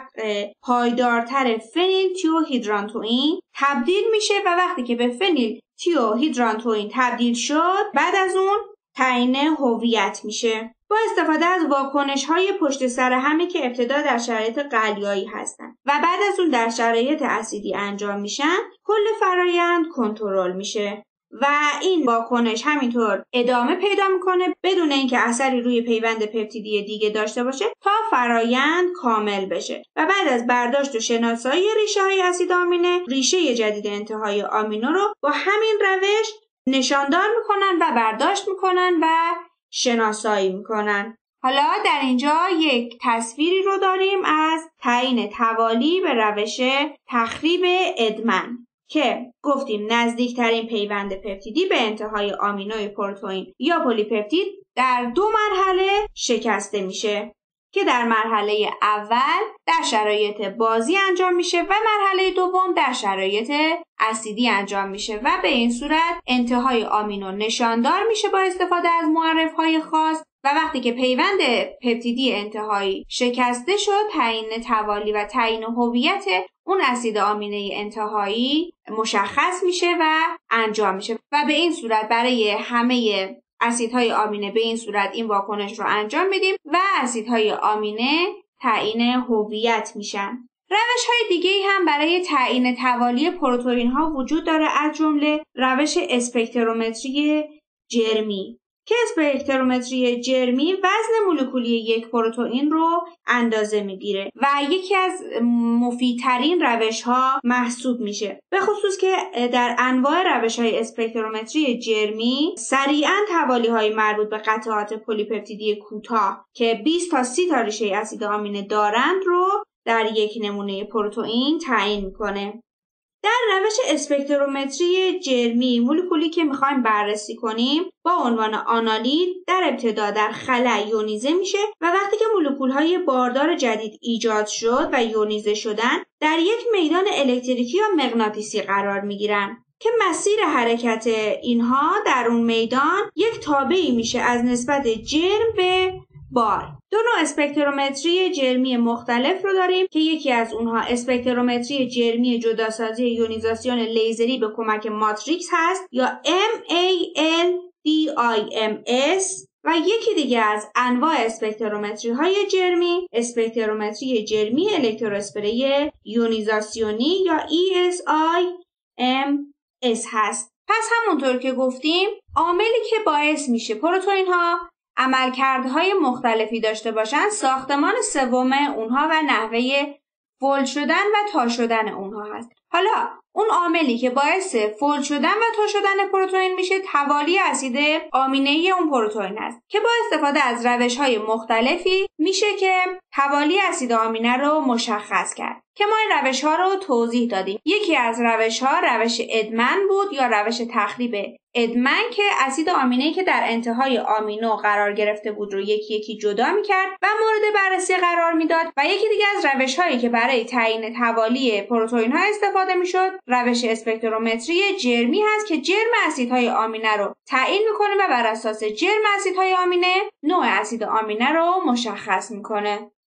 Speaker 1: پایدارتر فنیل تیوهیدرانتوئین تبدیل میشه و وقتی که به فنیل تیوهیدرانتوئین تبدیل شد بعد از اون تعیین هویت میشه با استفاده از واکنش‌های پشت سر همی که ابتدا در شرایط قلیایی هستن و بعد از اون در شرایط اسیدی انجام میشن. کل فرایند کنترل میشه و این واکنش همینطور ادامه پیدا میکنه بدون اینکه اثری روی پیوند پپتیدی دیگه داشته باشه تا فرایند کامل بشه و بعد از برداشت و شناسایی ریشه های اسید آمینه ریشه جدید انتهای آمینو رو با همین روش نشاندار میکنن و برداشت میکنن و شناسایی میکنن. حالا در اینجا یک تصویری رو داریم از تعیین توالی به روش تخریب ادمن که گفتیم نزدیکترین پیوند پپتیدی به انتهای آمینوی پروتئین یا پلیپپتید در دو مرحله شکسته میشه که در مرحله اول در شرایط بازی انجام میشه و مرحله دوم در شرایط اسیدی انجام میشه و به این صورت انتهای آمینو نشاندار میشه با استفاده از معرف‌های خاص و وقتی که پیوند پپتیدی انتهایی شکسته شد تعیین توالی و تعیین هویت اون اسید آمینه انتهایی مشخص میشه و انجام میشه و به این صورت برای همه اسیدهای آمینه به این صورت این واکنش رو انجام میدیم و اسیدهای آمینه تعیین هویت میشن. روش‌های دیگه‌ای هم برای تعیین توالی پروتئین‌ها وجود داره از جمله روش اسپکترومتری جرمی که اسپکترومتری جرمی وزن مولکولی یک پروتئین رو اندازه میگیره و یکی از مفیدترین روش‌ها محسوب میشه، به خصوص که در انواع روش‌های اسپکترومتری جرمی سریعاً توالی‌های مربوط به قطعات پلیپپتیدی کوتاه که بیست تا سی تا ریشه اسید آمینه دارند رو در یک نمونه پروتئین تعیین میکنه. در روش اسپکترومتری جرمی مولکولی که میخوایم بررسی کنیم با عنوان آنالید در ابتدا در خلا یونیزه میشه و وقتی که مولکول‌های باردار جدید ایجاد شد و یونیزه شدن در یک میدان الکتریکی یا مغناطیسی قرار میگیرن که مسیر حرکت اینها در اون میدان یک تابعی میشه از نسبت جرم به بار. دو نوع اسپکترومتری جرمی مختلف رو داریم که یکی از اونها اسپکترومتری جرمی جداسازی یونیزاسیون لیزری به کمک ماتریکس هست یا ام ای ال دی آی ام اس و یکی دیگه از انواع اسپکترومتری های جرمی اسپکترومتری جرمی الکترواسپری یونیزاسیونی یا ای اس آی ام S هست. پس همونطور که گفتیم عاملی که باعث میشه پروتئین ها عملکردهای مختلفی داشته باشن ساختمان سوم اونها و نحوه فولد شدن و تا شدن اونها هست. حالا اون عاملی که باعث فولد شدن و تا شدن پروتئین میشه توالی اسید آمینه‌ای اون پروتئین است که با استفاده از روش‌های مختلفی میشه که توالی اسید آمینه رو مشخص کرد که ما این روش‌ها رو توضیح دادیم. یکی از روش‌ها روش ادمن بود یا روش تخریب ادمن که اسید آمینه‌ای که در انتهای آمینو قرار گرفته بود رو یکی یکی جدا می‌کرد و مورد بررسی قرار میداد. و یکی دیگه از روش‌هایی که برای تعیین توالی پروتئین‌ها استفاده می‌شد روش اسپکترومتری جرمی هست که جرم اسیدهای آمینه رو تعیین می‌کنه و بر اساس جرم اسیدهای آمینه نوع اسید آمینه رو مشخص می‌کنه.